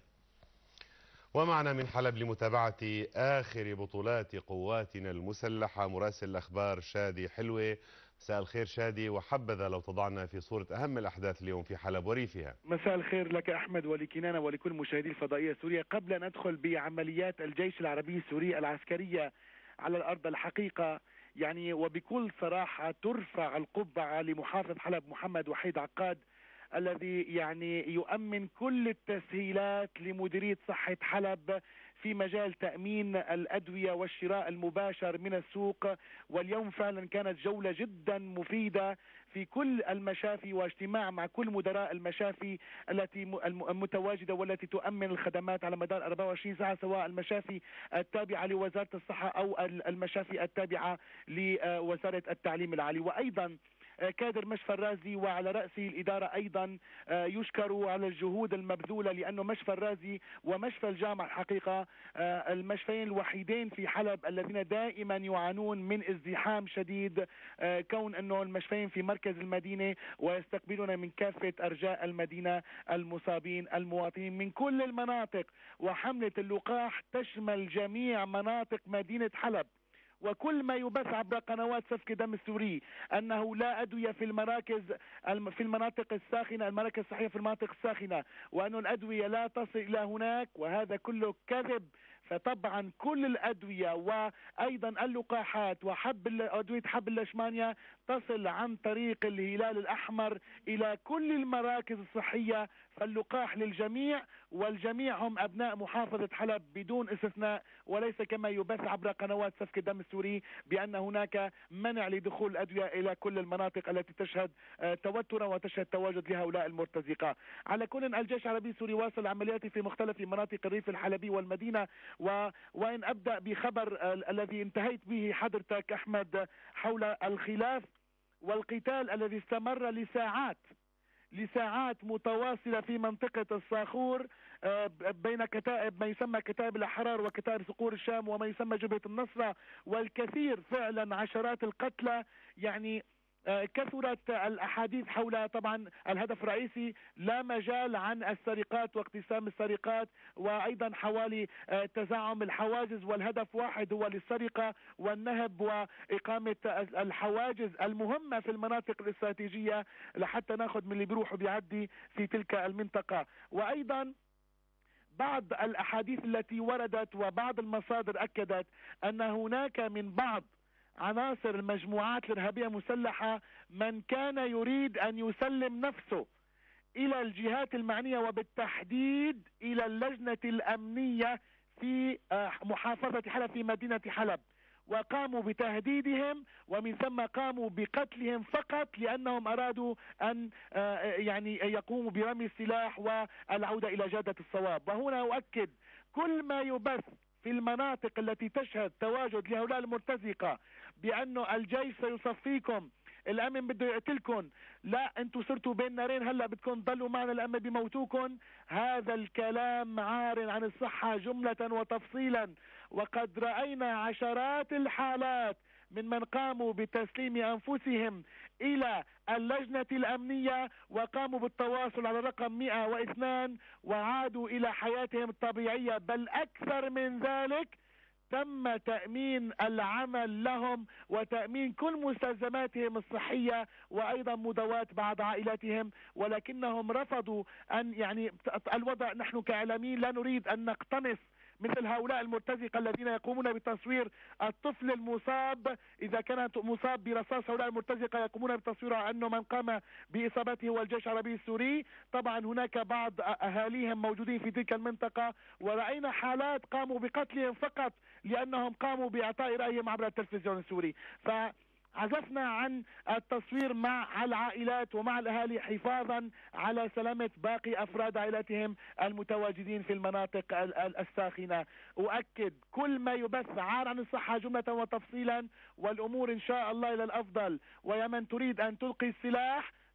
ومعنا من حلب لمتابعة آخر بطولات قواتنا المسلحة مراسل الأخبار شادي حلوة. مساء الخير شادي، وحبذا لو تضعنا في صورة أهم الأحداث اليوم في حلب وريفها. مساء الخير لك أحمد ولكنانة ولكل مشاهدي الفضائية السورية. قبل أن أدخل بعمليات الجيش العربي السوري العسكرية على الأرض، الحقيقة يعني وبكل صراحة ترفع القبعة لمحافظ حلب محمد وحيد عقاد، الذي يعني يؤمن كل التسهيلات لمديرية صحة حلب في مجال تأمين الأدوية والشراء المباشر من السوق. واليوم فعلا كانت جولة جدا مفيدة في كل المشافي واجتماع مع كل مدراء المشافي التي المتواجدة والتي تؤمن الخدمات على مدار 24 ساعة، سواء المشافي التابعة لوزارة الصحة أو المشافي التابعة لوزارة التعليم العالي. وأيضا كادر مشفى الرازي وعلى رأسه الإدارة أيضا يشكروا على الجهود المبذولة، لأنه مشفى الرازي ومشفى الجامعة الحقيقة المشفيين الوحيدين في حلب الذين دائما يعانون من ازدحام شديد، كون أنه المشفيين في مركز المدينة ويستقبلون من كافة أرجاء المدينة المصابين المواطنين من كل المناطق. وحملة اللقاح تشمل جميع مناطق مدينة حلب، وكل ما يبث عبر قنوات سفك دم السوري أنه لا أدوية في المناطق الساخنة، المراكز الصحية في المناطق الساخنة، وأن الأدوية لا تصل إلى هناك، وهذا كله كذب. فطبعا كل الأدوية وأيضا اللقاحات أدوية حب اللشمانيا تصل عن طريق الهلال الأحمر إلى كل المراكز الصحية، فاللقاح للجميع، والجميع هم أبناء محافظة حلب بدون استثناء، وليس كما يبث عبر قنوات سفك الدم السوري بأن هناك منع لدخول الأدوية إلى كل المناطق التي تشهد توترا وتشهد تواجد لهؤلاء المرتزقة. على كل، الجيش العربي السوري واصل عملياته في مختلف مناطق الريف الحلبي والمدينة. وإن أبدأ بخبر الذي انتهيت به حضرتك أحمد حول الخلاف والقتال الذي استمر لساعات متواصلة في منطقة الصاخور بين كتائب ما يسمى كتائب الأحرار وكتائب صقور الشام وما يسمى جبهة النصرة، والكثير فعلا عشرات القتلى. يعني كثرت الأحاديث حول طبعا الهدف الرئيسي لا مجال عن السرقات واقتسام السرقات، وأيضا حوالي تزعم الحواجز، والهدف واحد هو للسرقة والنهب وإقامة الحواجز المهمة في المناطق الاستراتيجية لحتى ناخذ من اللي بيروح وبيعدي في تلك المنطقة. وأيضا بعض الأحاديث التي وردت وبعض المصادر أكدت أن هناك من بعض عناصر المجموعات الإرهابية المسلحة من كان يريد أن يسلم نفسه إلى الجهات المعنية، وبالتحديد إلى اللجنة الأمنية في محافظة حلب في مدينة حلب، وقاموا بتهديدهم ومن ثم قاموا بقتلهم فقط لأنهم أرادوا أن يعني يقوموا برمي السلاح والعودة إلى جادة الصواب. وهنا أؤكد كل ما يبث في المناطق التي تشهد تواجد لهؤلاء المرتزقة بأنه الجيش سيصفيكم، الأمن بده يقتلكم، لا انتم صرتوا بين نارين هلا بدكم تضلوا معنا الأمن بموتوكم، هذا الكلام عار عن الصحة جملة وتفصيلا. وقد رأينا عشرات الحالات من قاموا بتسليم أنفسهم إلى اللجنة الأمنية وقاموا بالتواصل على رقم 102 وعادوا إلى حياتهم الطبيعية، بل أكثر من ذلك تم تأمين العمل لهم وتأمين كل مستلزماتهم الصحية وأيضا مداواة بعض عائلاتهم، ولكنهم رفضوا أن يعني الوضع. نحن كإعلاميين لا نريد أن نقتنص مثل هؤلاء المرتزقة الذين يقومون بتصوير الطفل المصاب إذا كان مصاب برصاص. هؤلاء المرتزقة يقومون بتصويره أنه من قام بإصابته هو الجيش العربي السوري. طبعا هناك بعض أهاليهم موجودين في تلك المنطقة، ورأينا حالات قاموا بقتلهم فقط لأنهم قاموا بإعطاء رأيهم عبر التلفزيون السوري. عزفنا عن التصوير مع العائلات ومع الأهالي حفاظا على سلامة باقي أفراد عائلاتهم المتواجدين في المناطق الساخنة. أؤكد كل ما يبث عار عن الصحة جملة وتفصيلا، والأمور إن شاء الله إلى الأفضل. ويا من تريد أن تلقي السلاح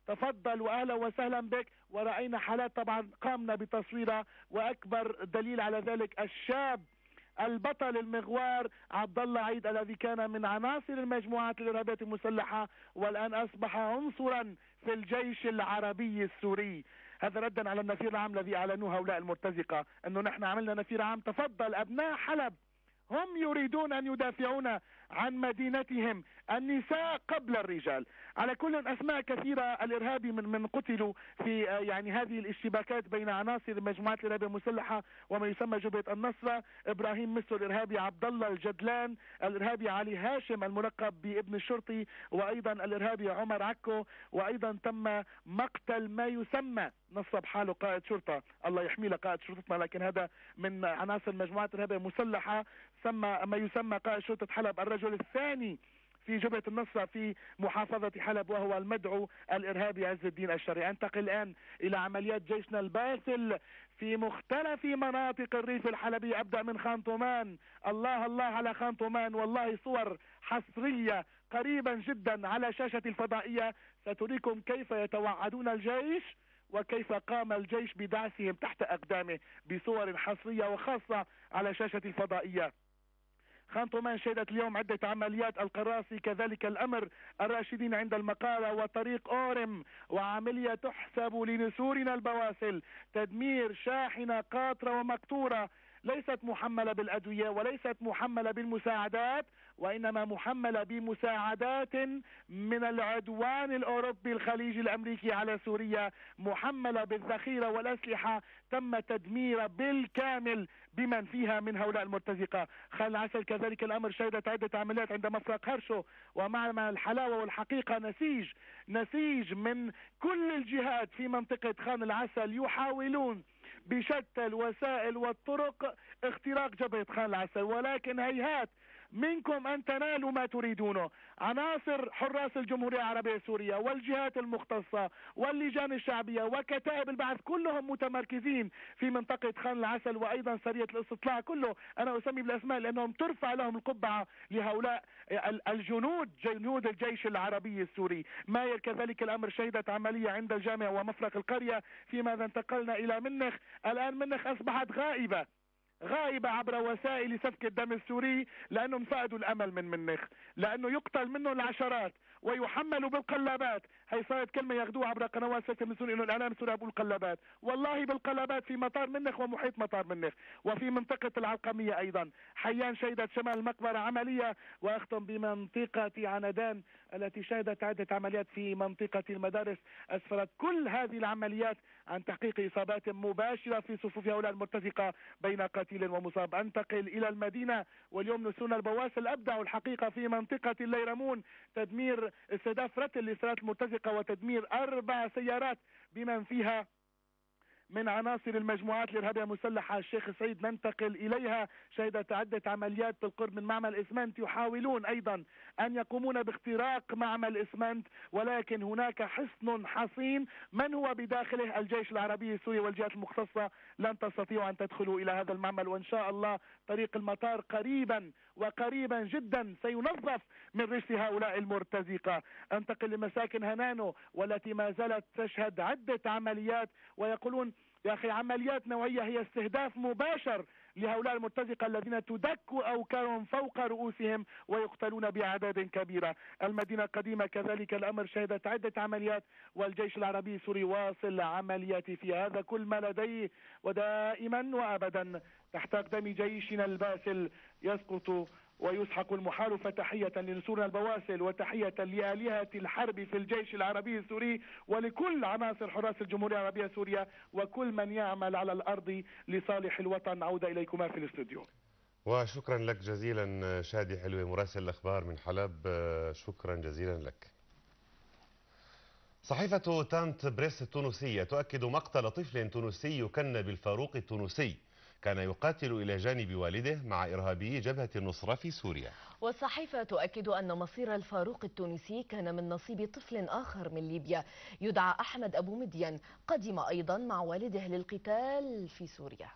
تفضل واهلا وسهلا بك. ورأينا حالات طبعا قامنا بتصويرها، واكبر دليل على ذلك الشاب البطل المغوار عبد الله عيد الذي كان من عناصر المجموعات الإرهابية المسلحة والآن أصبح عنصرا في الجيش العربي السوري. هذا ردا على النفير العام الذي أعلنوه هؤلاء المرتزقة أنه نحن عملنا نفير عام. تفضل أبناء حلب هم يريدون أن يدافعون عن مدينتهم، النساء قبل الرجال. على كل أسماء كثيرة الإرهابي من قتلوا في يعني هذه الاشتباكات بين عناصر المجموعات الإرهابية المسلحة وما يسمى جبهة النصرة. إبراهيم مسو الإرهابي عبد الله الجدلان، الإرهابي علي هاشم الملقب بابن الشرطي، وأيضا الإرهابي عمر عكو. وأيضا تم مقتل ما يسمى نصب حاله قائد شرطة، الله يحمي له قائد شرطتنا، لكن هذا من عناصر المجموعات الإرهابية المسلحة، سمى ما يسمى قائد شرطة حلب الرجل الثاني في جبهة النصرة في محافظة حلب، وهو المدعو الإرهابي عز الدين الشرعي. انتقل الآن إلى عمليات جيشنا الباسل في مختلف مناطق الريف الحلبي. أبدأ من خان طومان. الله الله على خان طومان، والله صور حصرية قريبا جدا على شاشة الفضائية ستريكم كيف يتوعدون الجيش وكيف قام الجيش بدعسهم تحت أقدامه بصور حصرية وخاصة على شاشة الفضائية. خان طومان شهدت اليوم عدة عمليات، القراصي كذلك الأمر، الراشدين عند المقالة وطريق أورم، وعملية تحسب لنسورنا البواسل، تدمير شاحنة قاطرة ومقطورة ليست محملة بالأدوية وليست محملة بالمساعدات، وإنما محملة بمساعدات من العدوان الأوروبي الخليجي الأمريكي على سوريا، محملة بالذخيرة والأسلحة تم تدمير بالكامل بمن فيها من هؤلاء المرتزقة. خان العسل كذلك الأمر شهدت عدة عمليات عند مفرق هرشو، ومع الحلاوة والحقيقة نسيج من كل الجهات في منطقة خان العسل يحاولون بشتى الوسائل والطرق اختراق جبهة خان العسل، ولكن هيهات منكم أن تنالوا ما تريدونه. عناصر حراس الجمهورية العربية سوريا والجهات المختصة واللجان الشعبية وكتائب البعث كلهم متمركزين في منطقة خان العسل، وأيضا سرية الاستطلاع كله، أنا أسمي بالأسماء لأنهم ترفع لهم القبعة لهؤلاء جنود الجيش العربي السوري. ماير كذلك الأمر شهدت عملية عند الجامع ومفرق القرية. فيما انتقلنا إلى منخ، الآن منخ أصبحت غائبة عبر وسائل سفك الدم السوري، لأنهم فقدوا الأمل من منخ، لأنه يقتل منه العشرات ويحملوا بالقلابات. هي صارت كلمة ياخذوها عبر قنوات سفك الدم السوري، إنه الإعلام السوري بيقول قلابات، والله بالقلابات في مطار منخ ومحيط مطار منخ وفي منطقة العلقمية أيضا. حيان شهدت شمال المقبرة عملية. وأختم بمنطقة عندان التي شهدت عدة عمليات في منطقة المدارس. أسفرت كل هذه العمليات عن تحقيق إصابات مباشرة في صفوف هؤلاء المرتزقة بين قتيل ومصاب. أنتقل إلى المدينة، واليوم نسون البواسل أبدعوا الحقيقة في منطقة الليرمون، تدمير استهداف رتل لسيارات المرتزقة وتدمير 4 سيارات بمن فيها من عناصر المجموعات الإرهابية المسلحة. الشيخ سعيد ننتقل إليها، شهدت عدة عمليات بالقرب من معمل إسمنت، يحاولون أيضا أن يقومون باختراق معمل إسمنت، ولكن هناك حصن حصين من هو بداخله الجيش العربي السوري والجهات المختصة لن تستطيعوا أن تدخلوا إلى هذا المعمل. وإن شاء الله طريق المطار قريبا جدا سينظف من رجس هؤلاء المرتزقة. انتقل لمساكن هنانو والتي ما زالت تشهد عدة عمليات، ويقولون يا أخي عمليات نوعية هي استهداف مباشر لهؤلاء المرتزقة الذين تدك أوكارهم فوق رؤوسهم ويقتلون بأعداد كبيرة. المدينة القديمة كذلك الأمر شهدت عدة عمليات، والجيش العربي السوري واصل عملياته في هذا كل ما لديه، ودائما وأبدا تحت أقدام جيشنا الباسل يسقط ويسحق المحال. فتحية لنسورنا البواسل وتحية لآلهة الحرب في الجيش العربي السوري ولكل عناصر حراس الجمهورية العربية سوريا وكل من يعمل على الأرض لصالح الوطن. عودة إليكما في الاستوديو. وشكرا لك جزيلا شادي حلوة مراسل الأخبار من حلب، شكرا جزيلا لك. صحيفة تانت بريس التونسية تؤكد مقتل طفل تونسي يكنى بالفاروق التونسي كان يقاتل إلى جانب والده مع إرهابي جبهة النصرة في سوريا. والصحيفة تؤكد أن مصير الفاروق التونسي كان من نصيب طفل آخر من ليبيا يدعى أحمد أبو مدين، قدم أيضا مع والده للقتال في سوريا.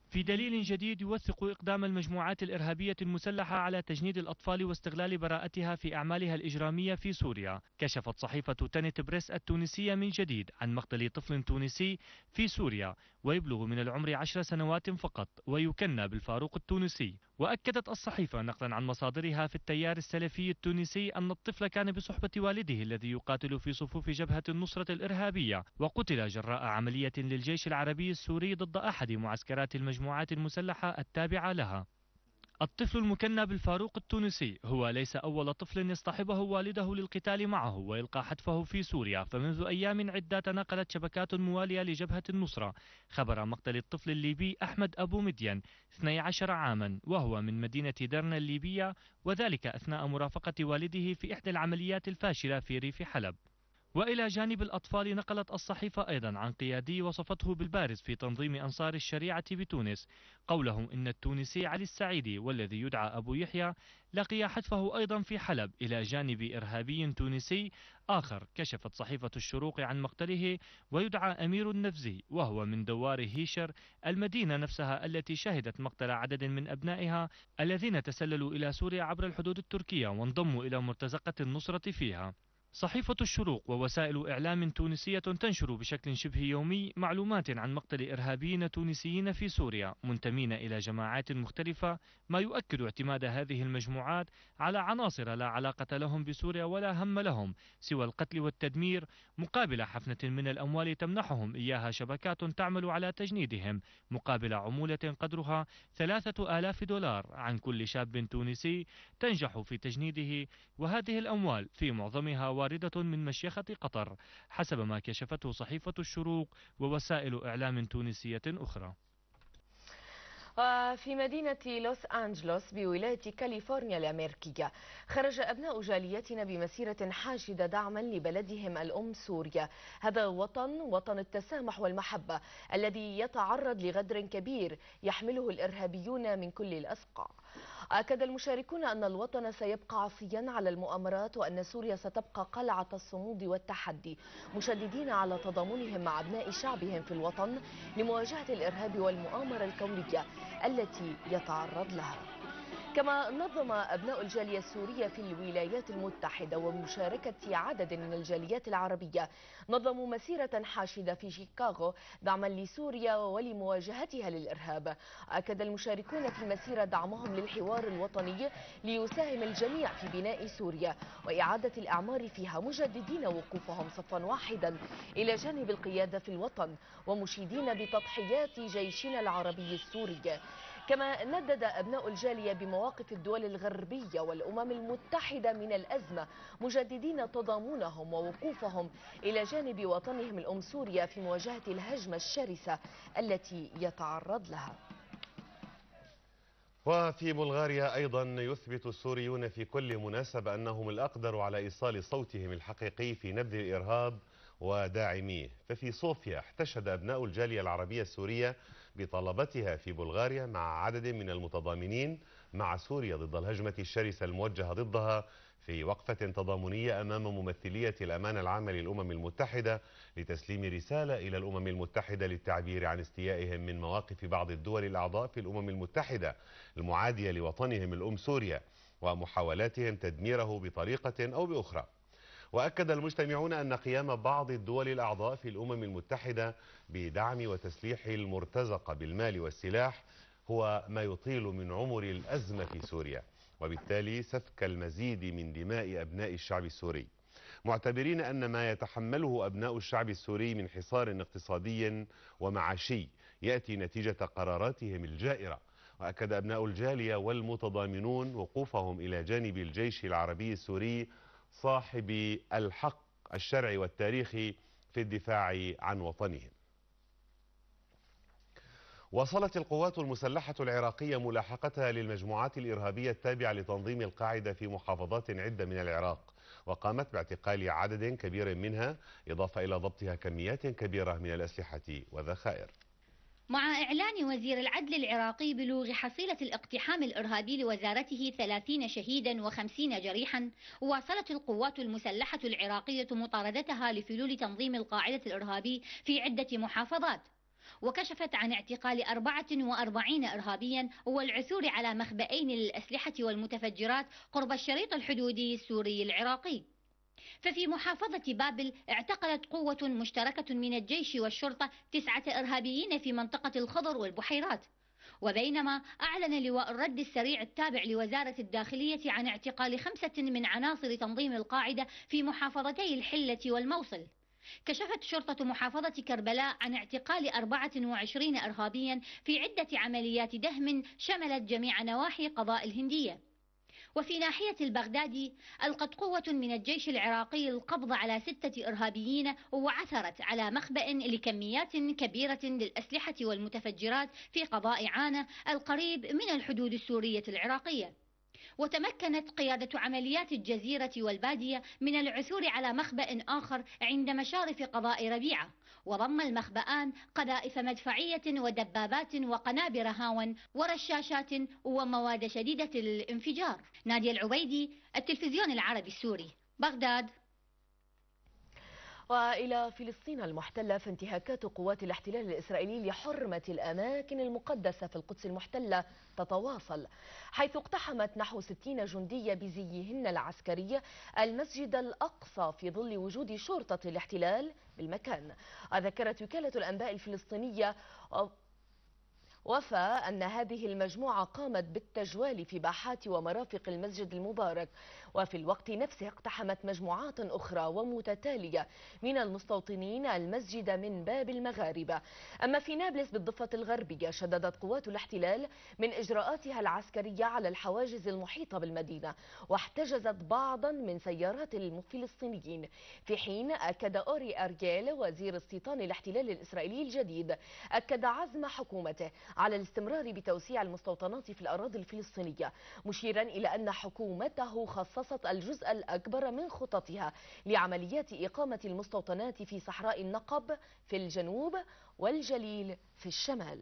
في دليل جديد يوثق إقدام المجموعات الإرهابية المسلحة على تجنيد الأطفال واستغلال براءتها في أعمالها الإجرامية في سوريا، كشفت صحيفة تانت بريس التونسية من جديد عن مقتل طفل تونسي في سوريا ويبلغ من العمر 10 سنوات فقط ويكنى بالفاروق التونسي. وأكدت الصحيفة نقلا عن مصادرها في التيار السلفي التونسي أن الطفل كان بصحبة والده الذي يقاتل في صفوف جبهة النصرة الإرهابية، وقتل جراء عملية للجيش العربي السوري ضد أحد معسكرات المجموعات المسلحة التابعة لها. الطفل المكنى بالفاروق التونسي هو ليس أول طفل يصطحبه والده للقتال معه ويلقى حتفه في سوريا، فمنذ أيام عدة تناقلت شبكات موالية لجبهة النصرة خبر مقتل الطفل الليبي أحمد أبو مدين 12 عاما وهو من مدينة درنا الليبية، وذلك أثناء مرافقة والده في إحدى العمليات الفاشلة في ريف حلب. وإلى جانب الأطفال نقلت الصحيفة أيضا عن قيادي وصفته بالبارز في تنظيم أنصار الشريعة بتونس قوله إن التونسي علي السعيدي والذي يدعى أبو يحيى لقي حتفه أيضا في حلب إلى جانب إرهابي تونسي آخر. كشفت صحيفة الشروق عن مقتله ويدعى أمير النفزي وهو من دوار هيشر المدينة نفسها التي شهدت مقتل عدد من أبنائها الذين تسللوا إلى سوريا عبر الحدود التركية وانضموا إلى مرتزقة النصرة فيها. صحيفة الشروق ووسائل إعلام تونسية تنشر بشكل شبه يومي معلومات عن مقتل إرهابيين تونسيين في سوريا منتمين إلى جماعات مختلفة، ما يؤكد اعتماد هذه المجموعات على عناصر لا علاقة لهم بسوريا ولا هم لهم سوى القتل والتدمير مقابل حفنة من الأموال تمنحهم إياها شبكات تعمل على تجنيدهم مقابل عمولة قدرها 3000 دولار عن كل شاب تونسي تنجح في تجنيده، وهذه الأموال في معظمها واردة من مشيخة قطر حسب ما كشفته صحيفة الشروق ووسائل إعلام تونسية أخرى. وفي مدينة لوس أنجلوس بولاية كاليفورنيا الأمريكية خرج أبناء جاليتنا بمسيرة حاشدة دعما لبلدهم الأم سوريا. هذا وطن التسامح والمحبة الذي يتعرض لغدر كبير يحمله الإرهابيون من كل الأصقاع. أكد المشاركون أن الوطن سيبقى عصيا على المؤامرات وأن سوريا ستبقى قلعة الصمود والتحدي، مشددين على تضامنهم مع أبناء شعبهم في الوطن لمواجهة الإرهاب والمؤامرة الكونية التي يتعرض لها. كما نظم أبناء الجالية السورية في الولايات المتحدة ومشاركة عدد من الجاليات العربية نظموا مسيرة حاشدة في شيكاغو دعما لسوريا ولمواجهتها للإرهاب. أكد المشاركون في المسيرة دعمهم للحوار الوطني ليساهم الجميع في بناء سوريا وإعادة الأعمار فيها، مجددين وقوفهم صفا واحدا إلى جانب القيادة في الوطن ومشيدين بتضحيات جيشنا العربي السوري. كما ندد أبناء الجالية بمواقف الدول الغربية والأمم المتحدة من الأزمة، مجددين تضامنهم ووقوفهم إلى جانب وطنهم الأم سوريا في مواجهة الهجمة الشرسة التي يتعرض لها. وفي بلغاريا أيضا يثبت السوريون في كل مناسبة أنهم الأقدر على إيصال صوتهم الحقيقي في نبذ الإرهاب وداعميه. ففي صوفيا احتشد أبناء الجالية العربية السورية بطلبتها في بلغاريا مع عدد من المتضامنين مع سوريا ضد الهجمة الشرسة الموجهة ضدها في وقفة تضامنية أمام ممثلية الأمانة العامة للأمم المتحدة لتسليم رسالة إلى الأمم المتحدة للتعبير عن استيائهم من مواقف بعض الدول الأعضاء في الأمم المتحدة المعادية لوطنهم الأم سوريا ومحاولاتهم تدميره بطريقة أو بأخرى. وأكد المجتمعون أن قيام بعض الدول الأعضاء في الأمم المتحدة بدعم وتسليح المرتزقة بالمال والسلاح هو ما يطيل من عمر الأزمة في سوريا، وبالتالي سفك المزيد من دماء أبناء الشعب السوري، معتبرين أن ما يتحمله أبناء الشعب السوري من حصار اقتصادي ومعاشي يأتي نتيجة قراراتهم الجائرة. وأكد أبناء الجالية والمتضامنون وقوفهم إلى جانب الجيش العربي السوري صاحب الحق الشرعي والتاريخي في الدفاع عن وطنهم. واصلت القوات المسلحة العراقية ملاحقتها للمجموعات الإرهابية التابعة لتنظيم القاعدة في محافظات عدة من العراق، وقامت باعتقال عدد كبير منها إضافة إلى ضبطها كميات كبيرة من الأسلحة والذخائر. مع إعلان وزير العدل العراقي بلوغ حصيلة الاقتحام الإرهابي لوزارته 30 شهيدا و50 جريحا، واصلت القوات المسلحة العراقية مطاردتها لفلول تنظيم القاعدة الإرهابي في عدة محافظات. وكشفت عن اعتقال 44 إرهابيا والعثور على مخبئين للأسلحة والمتفجرات قرب الشريط الحدودي السوري العراقي. ففي محافظة بابل اعتقلت قوة مشتركة من الجيش والشرطة 9 إرهابيين في منطقة الخضر والبحيرات. وبينما أعلن لواء الرد السريع التابع لوزارة الداخلية عن اعتقال 5 من عناصر تنظيم القاعدة في محافظتي الحلة والموصل. كشفت شرطة محافظة كربلاء عن اعتقال 24 إرهابيا في عدة عمليات دهم شملت جميع نواحي قضاء الهندية. وفي ناحية البغدادي ألقت قوة من الجيش العراقي القبض على 6 إرهابيين وعثرت على مخبأ لكميات كبيرة للأسلحة والمتفجرات في قضاء عانة القريب من الحدود السورية العراقية. وتمكنت قيادة عمليات الجزيرة والبادية من العثور على مخبأ آخر عند مشارف قضاء ربيعة، وضم المخبئان قذائف مدفعية ودبابات وقنابر هاون ورشاشات ومواد شديدة الانفجار. نادية العبيدي، التلفزيون العربي السوري، بغداد. وإلى فلسطين المحتلة، فانتهاكات قوات الاحتلال الإسرائيلي لحرمة الأماكن المقدسة في القدس المحتلة تتواصل، حيث اقتحمت نحو 60 جندية بزيهن العسكري المسجد الأقصى في ظل وجود شرطة الاحتلال بالمكان. ذكرت وكالة الأنباء الفلسطينية أن هذه المجموعة قامت بالتجوال في باحات ومرافق المسجد المبارك، وفي الوقت نفسه اقتحمت مجموعات أخرى ومتتالية من المستوطنين المسجد من باب المغاربة. أما في نابلس بالضفة الغربية، شددت قوات الاحتلال من إجراءاتها العسكرية على الحواجز المحيطة بالمدينة، واحتجزت بعضا من سيارات الفلسطينيين، في حين أكد أوري أرجيل وزير استيطان الاحتلال الإسرائيلي الجديد أكد عزم حكومته على الاستمرار بتوسيع المستوطنات في الأراضي الفلسطينية، مشيرا إلى أن حكومته خصصت الجزء الأكبر من خططها لعمليات إقامة المستوطنات في صحراء النقب في الجنوب والجليل في الشمال.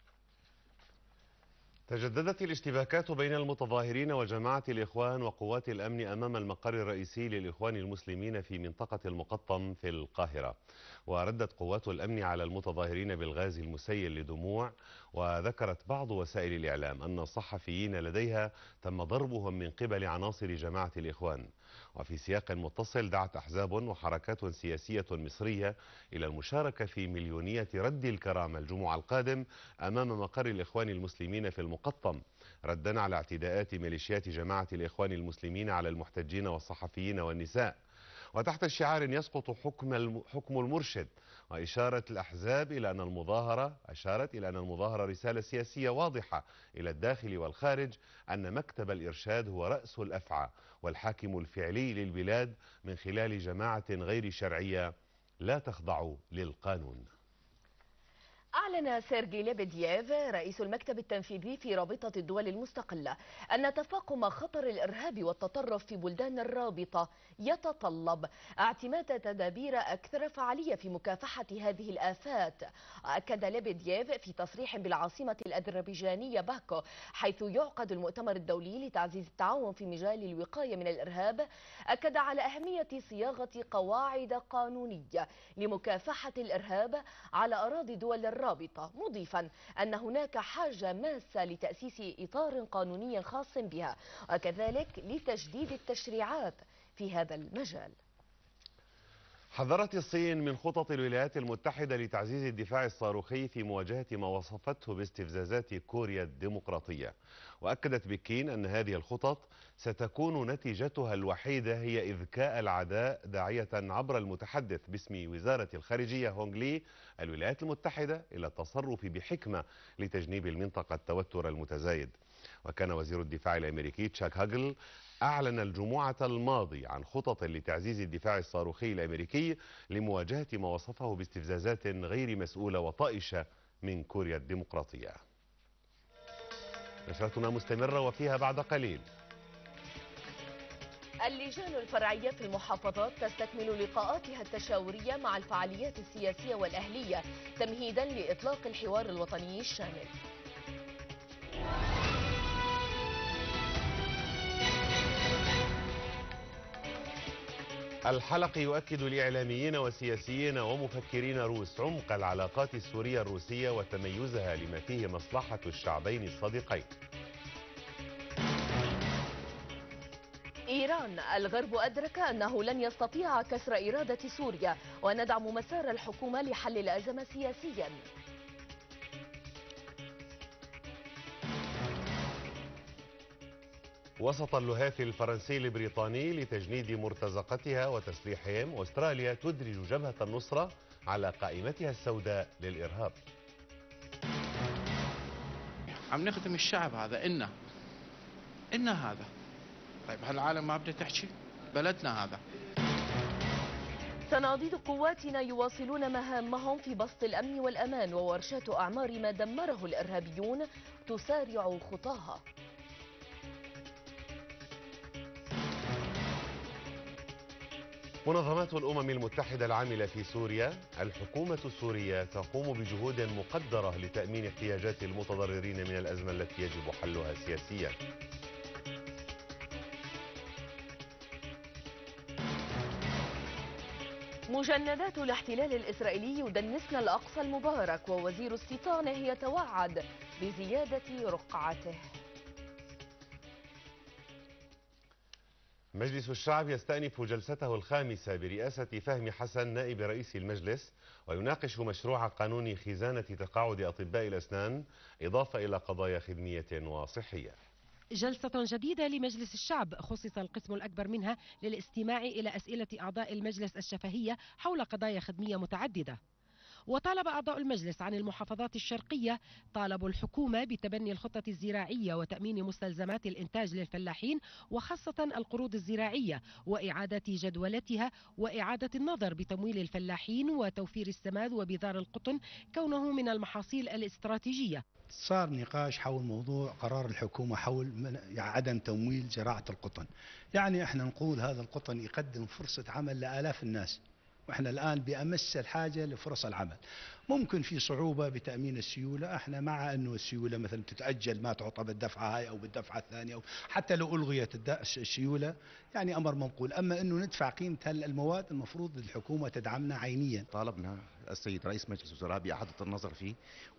تجددت الاشتباكات بين المتظاهرين وجماعة الإخوان وقوات الأمن أمام المقر الرئيسي للإخوان المسلمين في منطقة المقطم في القاهرة. وردت قوات الأمن على المتظاهرين بالغاز المسيل لدموع، وذكرت بعض وسائل الإعلام أن الصحفيين لديها تم ضربهم من قبل عناصر جماعة الإخوان. وفي سياق متصل، دعت أحزاب وحركات سياسية مصرية إلى المشاركة في مليونية رد الكرامة الجمعة القادم أمام مقر الإخوان المسلمين في المقطم، ردا على اعتداءات ميليشيات جماعة الإخوان المسلمين على المحتجين والصحفيين والنساء، وتحت شعار يسقط حكم المرشد. وإشارة الأحزاب إلى أن المظاهرة رسالة سياسية واضحة إلى الداخل والخارج أن مكتب الإرشاد هو رأس الأفعى والحاكم الفعلي للبلاد من خلال جماعة غير شرعية لا تخضع للقانون. أعلن سيرجي ليبيدييف رئيس المكتب التنفيذي في رابطة الدول المستقلة أن تفاقم خطر الإرهاب والتطرف في بلدان الرابطة يتطلب اعتماد تدابير أكثر فعالية في مكافحة هذه الآفات. أكد ليبيدييف في تصريح بالعاصمة الأذربيجانية باكو، حيث يعقد المؤتمر الدولي لتعزيز التعاون في مجال الوقاية من الإرهاب، أكد على أهمية صياغة قواعد قانونية لمكافحة الإرهاب على أراضي دول الرابطة، مضيفا أن هناك حاجة ماسة لتأسيس إطار قانوني خاص بها، وكذلك لتجديد التشريعات في هذا المجال. حذرت الصين من خطط الولايات المتحدة لتعزيز الدفاع الصاروخي في مواجهة ما وصفته باستفزازات كوريا الديمقراطية، وأكدت بكين أن هذه الخطط ستكون نتيجتها الوحيدة هي إذكاء العداء، داعية عبر المتحدث باسم وزارة الخارجية هونغ لي الولايات المتحدة إلى التصرف بحكمة لتجنيب المنطقة التوتر المتزايد. وكان وزير الدفاع الأمريكي تشاك هاجل أعلن الجمعة الماضي عن خطط لتعزيز الدفاع الصاروخي الأمريكي لمواجهة ما وصفه باستفزازات غير مسؤولة وطائشة من كوريا الديمقراطية. نشرتنا مستمرة وفيها بعد قليل. اللجان الفرعية في المحافظات تستكمل لقاءاتها التشاورية مع الفعاليات السياسية والأهلية تمهيدا لإطلاق الحوار الوطني الشامل. الحلق يؤكد لإعلاميين وسياسيين ومفكرين روس عمق العلاقات السورية الروسية وتميزها لما فيه مصلحة الشعبين الصديقين. إيران: الغرب أدرك أنه لن يستطيع كسر إرادة سوريا وندعم مسار الحكومة لحل الأزمة سياسيا. وسط اللهاف الفرنسي البريطاني لتجنيد مرتزقتها وتسليحهم، أستراليا تدرج جبهة النصرة على قائمتها السوداء للإرهاب. عم نخدم الشعب هذا إن هذا. طيب هالعالم ما بدها تحكي؟ بلدنا هذا. صناديد قواتنا يواصلون مهامهم في بسط الأمن والأمان، وورشات أعمار ما دمره الإرهابيون تسارع خطاها. منظمات الأمم المتحدة العاملة في سوريا: الحكومة السورية تقوم بجهود مقدرة لتأمين احتياجات المتضررين من الأزمة التي يجب حلها سياسيا. مجندات الاحتلال الإسرائيلي يدنسن الأقصى المبارك، ووزير استيطانه يتوعد بزيادة رقعته. مجلس الشعب يستأنف جلسته الخامسة برئاسة فهمي حسن نائب رئيس المجلس، ويناقش مشروع قانون خزانة تقاعد أطباء الأسنان، إضافة إلى قضايا خدمية وصحية. جلسة جديدة لمجلس الشعب خصص القسم الأكبر منها للاستماع إلى أسئلة أعضاء المجلس الشفهية حول قضايا خدمية متعددة. وطالب أعضاء المجلس عن المحافظات الشرقية طالبوا الحكومة بتبني الخطة الزراعية وتأمين مستلزمات الإنتاج للفلاحين، وخاصة القروض الزراعية وإعادة جدولتها وإعادة النظر بتمويل الفلاحين وتوفير السماد وبذار القطن كونه من المحاصيل الاستراتيجية. صار نقاش حول موضوع قرار الحكومة حول عدم تمويل زراعة القطن. يعني احنا نقول هذا القطن يقدم فرصة عمل لآلاف الناس، واحنا الآن بأمس الحاجة لفرص العمل. ممكن في صعوبة بتأمين السيولة، احنا مع انه السيولة مثلا تتأجل ما تعطى بالدفعة هاي او بالدفعة الثانية، أو حتى لو ألغيت السيولة يعني أمر منقول. أما انه ندفع قيمة المواد المفروض الحكومة تدعمنا عينيا. طالبنا السيد رئيس مجلس الوزراء بإعادة النظر فيه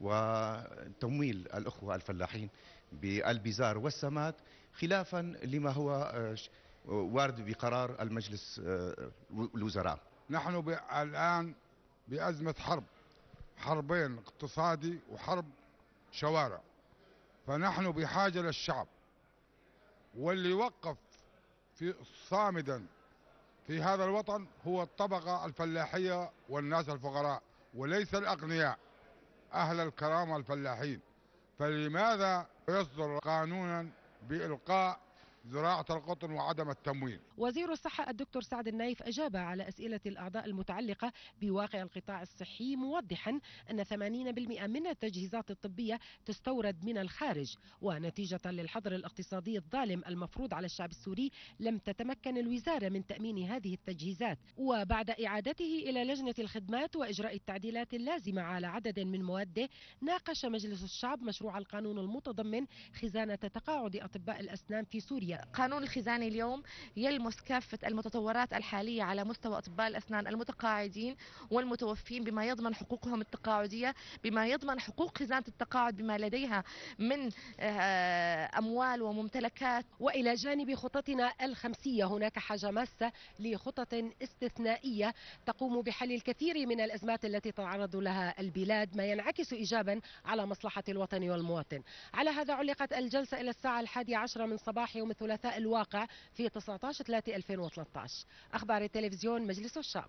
وتمويل الأخوة الفلاحين بالبزار والسماد خلافا لما هو وارد بقرار المجلس الوزراء. نحن الآن بأزمة حربين، اقتصادي وحرب شوارع، فنحن بحاجة للشعب، واللي يوقف صامدا في هذا الوطن هو الطبقة الفلاحية والناس الفقراء، وليس الأغنياء أهل الكرامة الفلاحين. فلماذا يصدر قانونا بإلقاء زراعة القطن وعدم التمويل؟ وزير الصحة الدكتور سعد النايف أجاب على أسئلة الأعضاء المتعلقة بواقع القطاع الصحي، موضحا أن 80% من التجهيزات الطبية تستورد من الخارج، ونتيجة للحظر الاقتصادي الظالم المفروض على الشعب السوري لم تتمكن الوزارة من تأمين هذه التجهيزات. وبعد إعادته إلى لجنة الخدمات وإجراء التعديلات اللازمة على عدد من مواده، ناقش مجلس الشعب مشروع القانون المتضمن خزانة تقاعد أطباء الأسنان في سوريا. قانون الخزانة اليوم يلمس كافة المتطورات الحالية على مستوى أطباء الأسنان المتقاعدين والمتوفين، بما يضمن حقوقهم التقاعدية، بما يضمن حقوق خزانة التقاعد بما لديها من أموال وممتلكات. وإلى جانب خططنا الخمسية هناك حاجة ماسة لخطط استثنائية تقوم بحل الكثير من الأزمات التي تتعرض لها البلاد، ما ينعكس إيجابا على مصلحة الوطن والمواطن. على هذا علقت الجلسة إلى الساعة 11 من صباح يوم الثلاثاء الواقع في 19/3/2013. أخبار التلفزيون مجلس الشعب.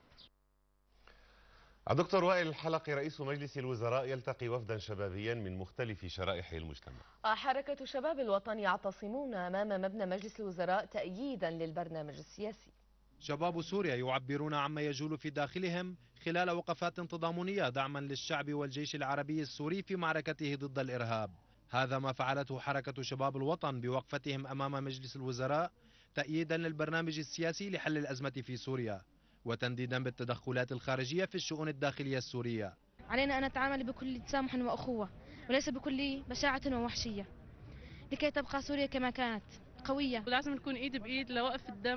الدكتور وائل الحلقي رئيس مجلس الوزراء يلتقي وفدا شبابيا من مختلف شرائح المجتمع. حركة شباب الوطن يعتصمون أمام مبنى مجلس الوزراء تأييدا للبرنامج السياسي. شباب سوريا يعبرون عما يجول في داخلهم خلال وقفات تضامنية دعما للشعب والجيش العربي السوري في معركته ضد الإرهاب. هذا ما فعلته حركة شباب الوطن بوقفتهم أمام مجلس الوزراء تأييدا للبرنامج السياسي لحل الأزمة في سوريا، وتنديدا بالتدخلات الخارجية في الشؤون الداخلية السورية. علينا أن نتعامل بكل تسامح وأخوة، وليس بكل بشاعة ووحشية، لكي تبقى سوريا كما كانت قوية. ولازم نكون إيد بإيد لوقف الدم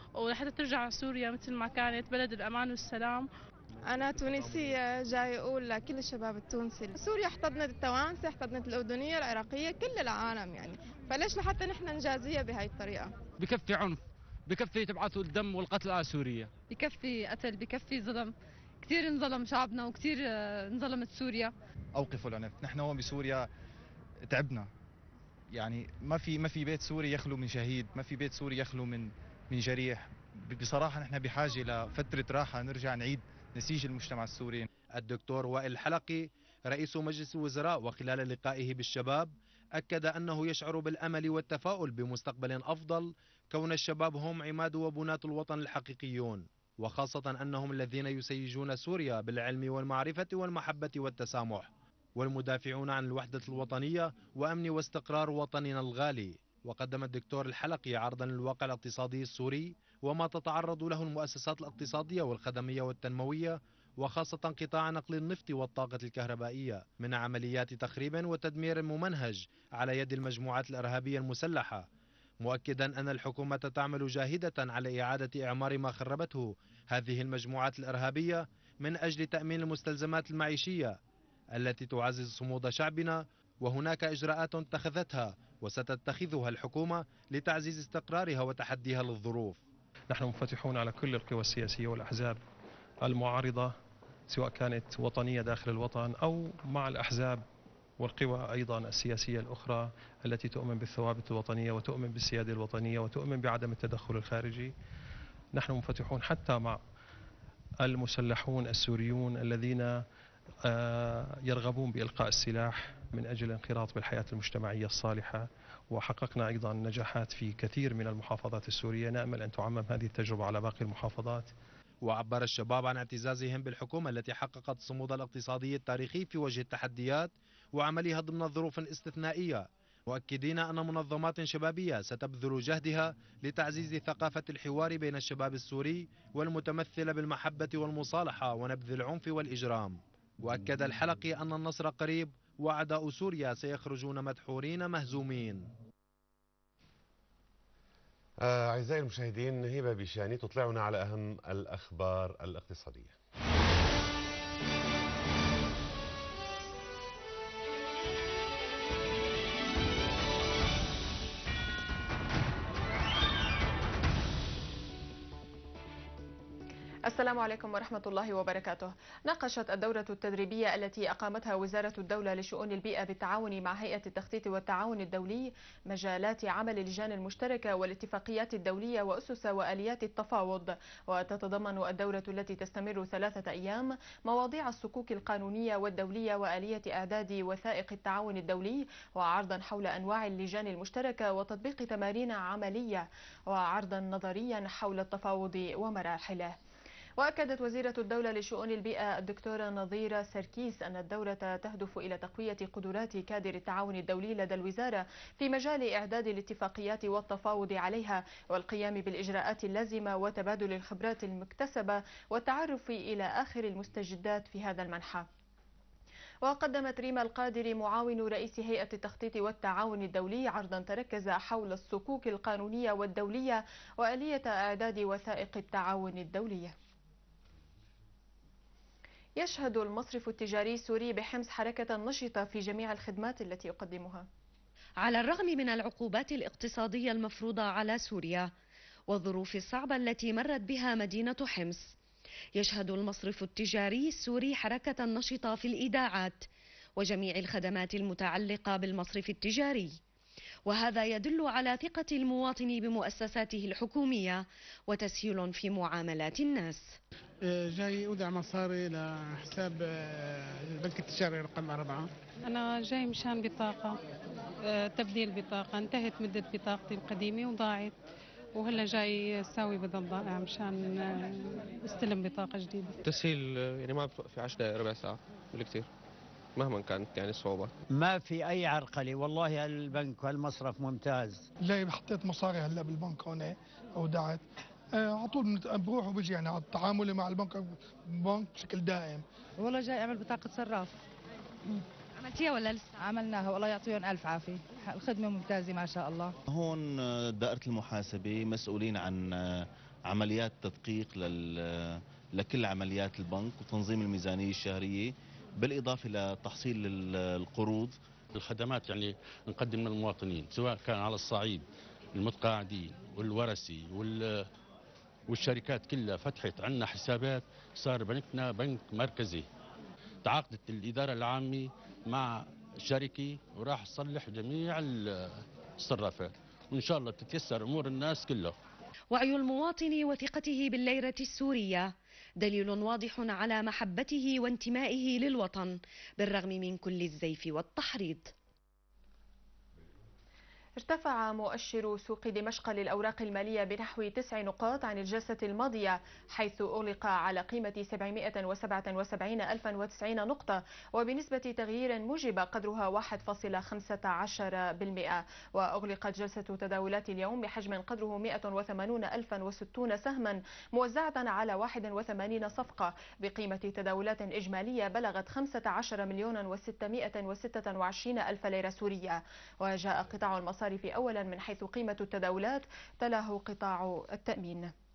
ولحتى ترجع سوريا مثل ما كانت بلد الأمان والسلام. أنا تونسية جاي أقول لكل الشباب التونسي سوريا احتضنت التوانسة، احتضنت الأردنية، العراقية، كل العالم يعني، فليش لحتى نحن نجازيها بهاي الطريقة؟ بكفي عنف، بكفي تبعثوا الدم والقتل على سوريا، بكفي قتل، بكفي ظلم، كثير انظلم شعبنا وكثير انظلمت سوريا. أوقفوا العنف، نحن هون بسوريا تعبنا، يعني ما في بيت سوري يخلو من شهيد، ما في بيت سوري يخلو من جريح. بصراحة نحن بحاجة لفترة راحة نرجع نعيد نسيج المجتمع السوري. الدكتور وائل الحلقي رئيس مجلس الوزراء وخلال لقائه بالشباب أكد أنه يشعر بالأمل والتفاؤل بمستقبل أفضل، كون الشباب هم عماد وبناة الوطن الحقيقيون، وخاصة أنهم الذين يسيجون سوريا بالعلم والمعرفة والمحبة والتسامح، والمدافعون عن الوحدة الوطنية وأمن واستقرار وطننا الغالي. وقدم الدكتور الحلقي عرضا للواقع الاقتصادي السوري وما تتعرض له المؤسسات الاقتصادية والخدمية والتنموية، وخاصة قطاع نقل النفط والطاقة الكهربائية، من عمليات تخريب وتدمير ممنهج على يد المجموعات الإرهابية المسلحة، مؤكدا أن الحكومة تعمل جاهدة على إعادة إعمار ما خربته هذه المجموعات الإرهابية من أجل تأمين المستلزمات المعيشية التي تعزز صمود شعبنا. وهناك إجراءات اتخذتها وستتخذها الحكومة لتعزيز استقرارها وتحديها للظروف. نحن منفتحون على كل القوى السياسية والأحزاب المعارضة، سواء كانت وطنية داخل الوطن أو مع الأحزاب والقوى أيضا السياسية الأخرى التي تؤمن بالثوابت الوطنية وتؤمن بالسيادة الوطنية وتؤمن بعدم التدخل الخارجي. نحن منفتحون حتى مع المسلحون السوريون الذين يرغبون بإلقاء السلاح من أجل الانخراط بالحياة المجتمعية الصالحة، وحققنا أيضا نجاحات في كثير من المحافظات السورية، نأمل أن تعمم هذه التجربة على باقي المحافظات. وعبر الشباب عن اعتزازهم بالحكومة التي حققت الصمود الاقتصادي التاريخي في وجه التحديات وعملها ضمن ظروف استثنائية، مؤكدين أن منظمات شبابية ستبذل جهدها لتعزيز ثقافة الحوار بين الشباب السوري والمتمثلة بالمحبة والمصالحة ونبذ العنف والإجرام. وأكد الحلقي أن النصر قريب وأعداء سوريا سيخرجون مدحورين مهزومين. أعزائي المشاهدين، هبة بيشاني تطلعنا على أهم الأخبار الاقتصادية. السلام عليكم ورحمة الله وبركاته. ناقشت الدورة التدريبية التي أقامتها وزارة الدولة لشؤون البيئة بالتعاون مع هيئة التخطيط والتعاون الدولي مجالات عمل اللجان المشتركة والاتفاقيات الدولية وأسس وآليات التفاوض. وتتضمن الدورة التي تستمر 3 أيام مواضيع الصكوك القانونية والدولية وآلية إعداد وثائق التعاون الدولي، وعرضا حول أنواع اللجان المشتركة وتطبيق تمارين عملية، وعرضا نظريا حول التفاوض ومراحله. وأكدت وزيرة الدولة لشؤون البيئة الدكتورة نظيرة سركيس أن الدورة تهدف إلى تقوية قدرات كادر التعاون الدولي لدى الوزارة في مجال إعداد الاتفاقيات والتفاوض عليها والقيام بالإجراءات اللازمة وتبادل الخبرات المكتسبة والتعرف إلى آخر المستجدات في هذا المنحى. وقدمت ريما القادر معاون رئيس هيئة التخطيط والتعاون الدولي عرضا تركز حول الصكوك القانونية والدولية وآلية إعداد وثائق التعاون الدولية. يشهد المصرف التجاري السوري بحمص حركة نشطة في جميع الخدمات التي يقدمها. على الرغم من العقوبات الاقتصادية المفروضة على سوريا والظروف الصعبة التي مرت بها مدينة حمص، يشهد المصرف التجاري السوري حركة نشطة في الإيداعات وجميع الخدمات المتعلقة بالمصرف التجاري، وهذا يدل على ثقة المواطن بمؤسساته الحكومية وتسهيل في معاملات الناس. جاي أودع مصاري لحساب البنك التجاري رقم 4. أنا جاي مشان بطاقة، تبديل بطاقة، انتهت مدة بطاقتي القديمة وضاعت، وهلا جاي اسوي بدل ضائع مشان استلم بطاقة جديدة. تسهيل يعني ما في 10 دقائق ربع ساعة بالكثير مهما كانت يعني الصعوبة. ما في أي عرقلة والله، البنك والمصرف ممتاز. جاي حطيت مصاري هلا بالبنك هون أودعت، على طول بروح وبيجي يعني على تعاملي مع البنك بشكل دائم. والله جاي أعمل بطاقة صراف. عملتيها ولا لسه؟ عملناها والله يعطيهم ألف عافية، الخدمة ممتازة ما شاء الله. هون دائرة المحاسبة مسؤولين عن عمليات تدقيق لكل عمليات البنك وتنظيم الميزانية الشهرية، بالإضافة لتحصيل القروض. الخدمات يعني نقدم للمواطنين سواء كان على الصعيد المتقاعدين والورثي والشركات كلها فتحت عندنا حسابات، صار بنكنا بنك مركزي. تعاقدت الإدارة العامة مع شركة وراح تصلح جميع الصرافات، وإن شاء الله تتيسر أمور الناس كلها. وعي المواطن وثقته بالليرة السورية دليل واضح على محبته وانتمائه للوطن بالرغم من كل الزيف والتحريض. ارتفع مؤشر سوق دمشق للأوراق المالية بنحو 9 نقاط عن الجلسة الماضية، حيث أغلق على قيمة 777,090 نقطة وبنسبة تغيير موجبة قدرها 1.15%. وأغلقت جلسة تداولات اليوم بحجم قدره 180,060 سهما موزعة على 81 صفقة بقيمة تداولات إجمالية بلغت 15,626,000 ليرة سورية. وجاء قطاع المصارف أولا من حيث قيمة التداولات، تلاه قطاع التأمين.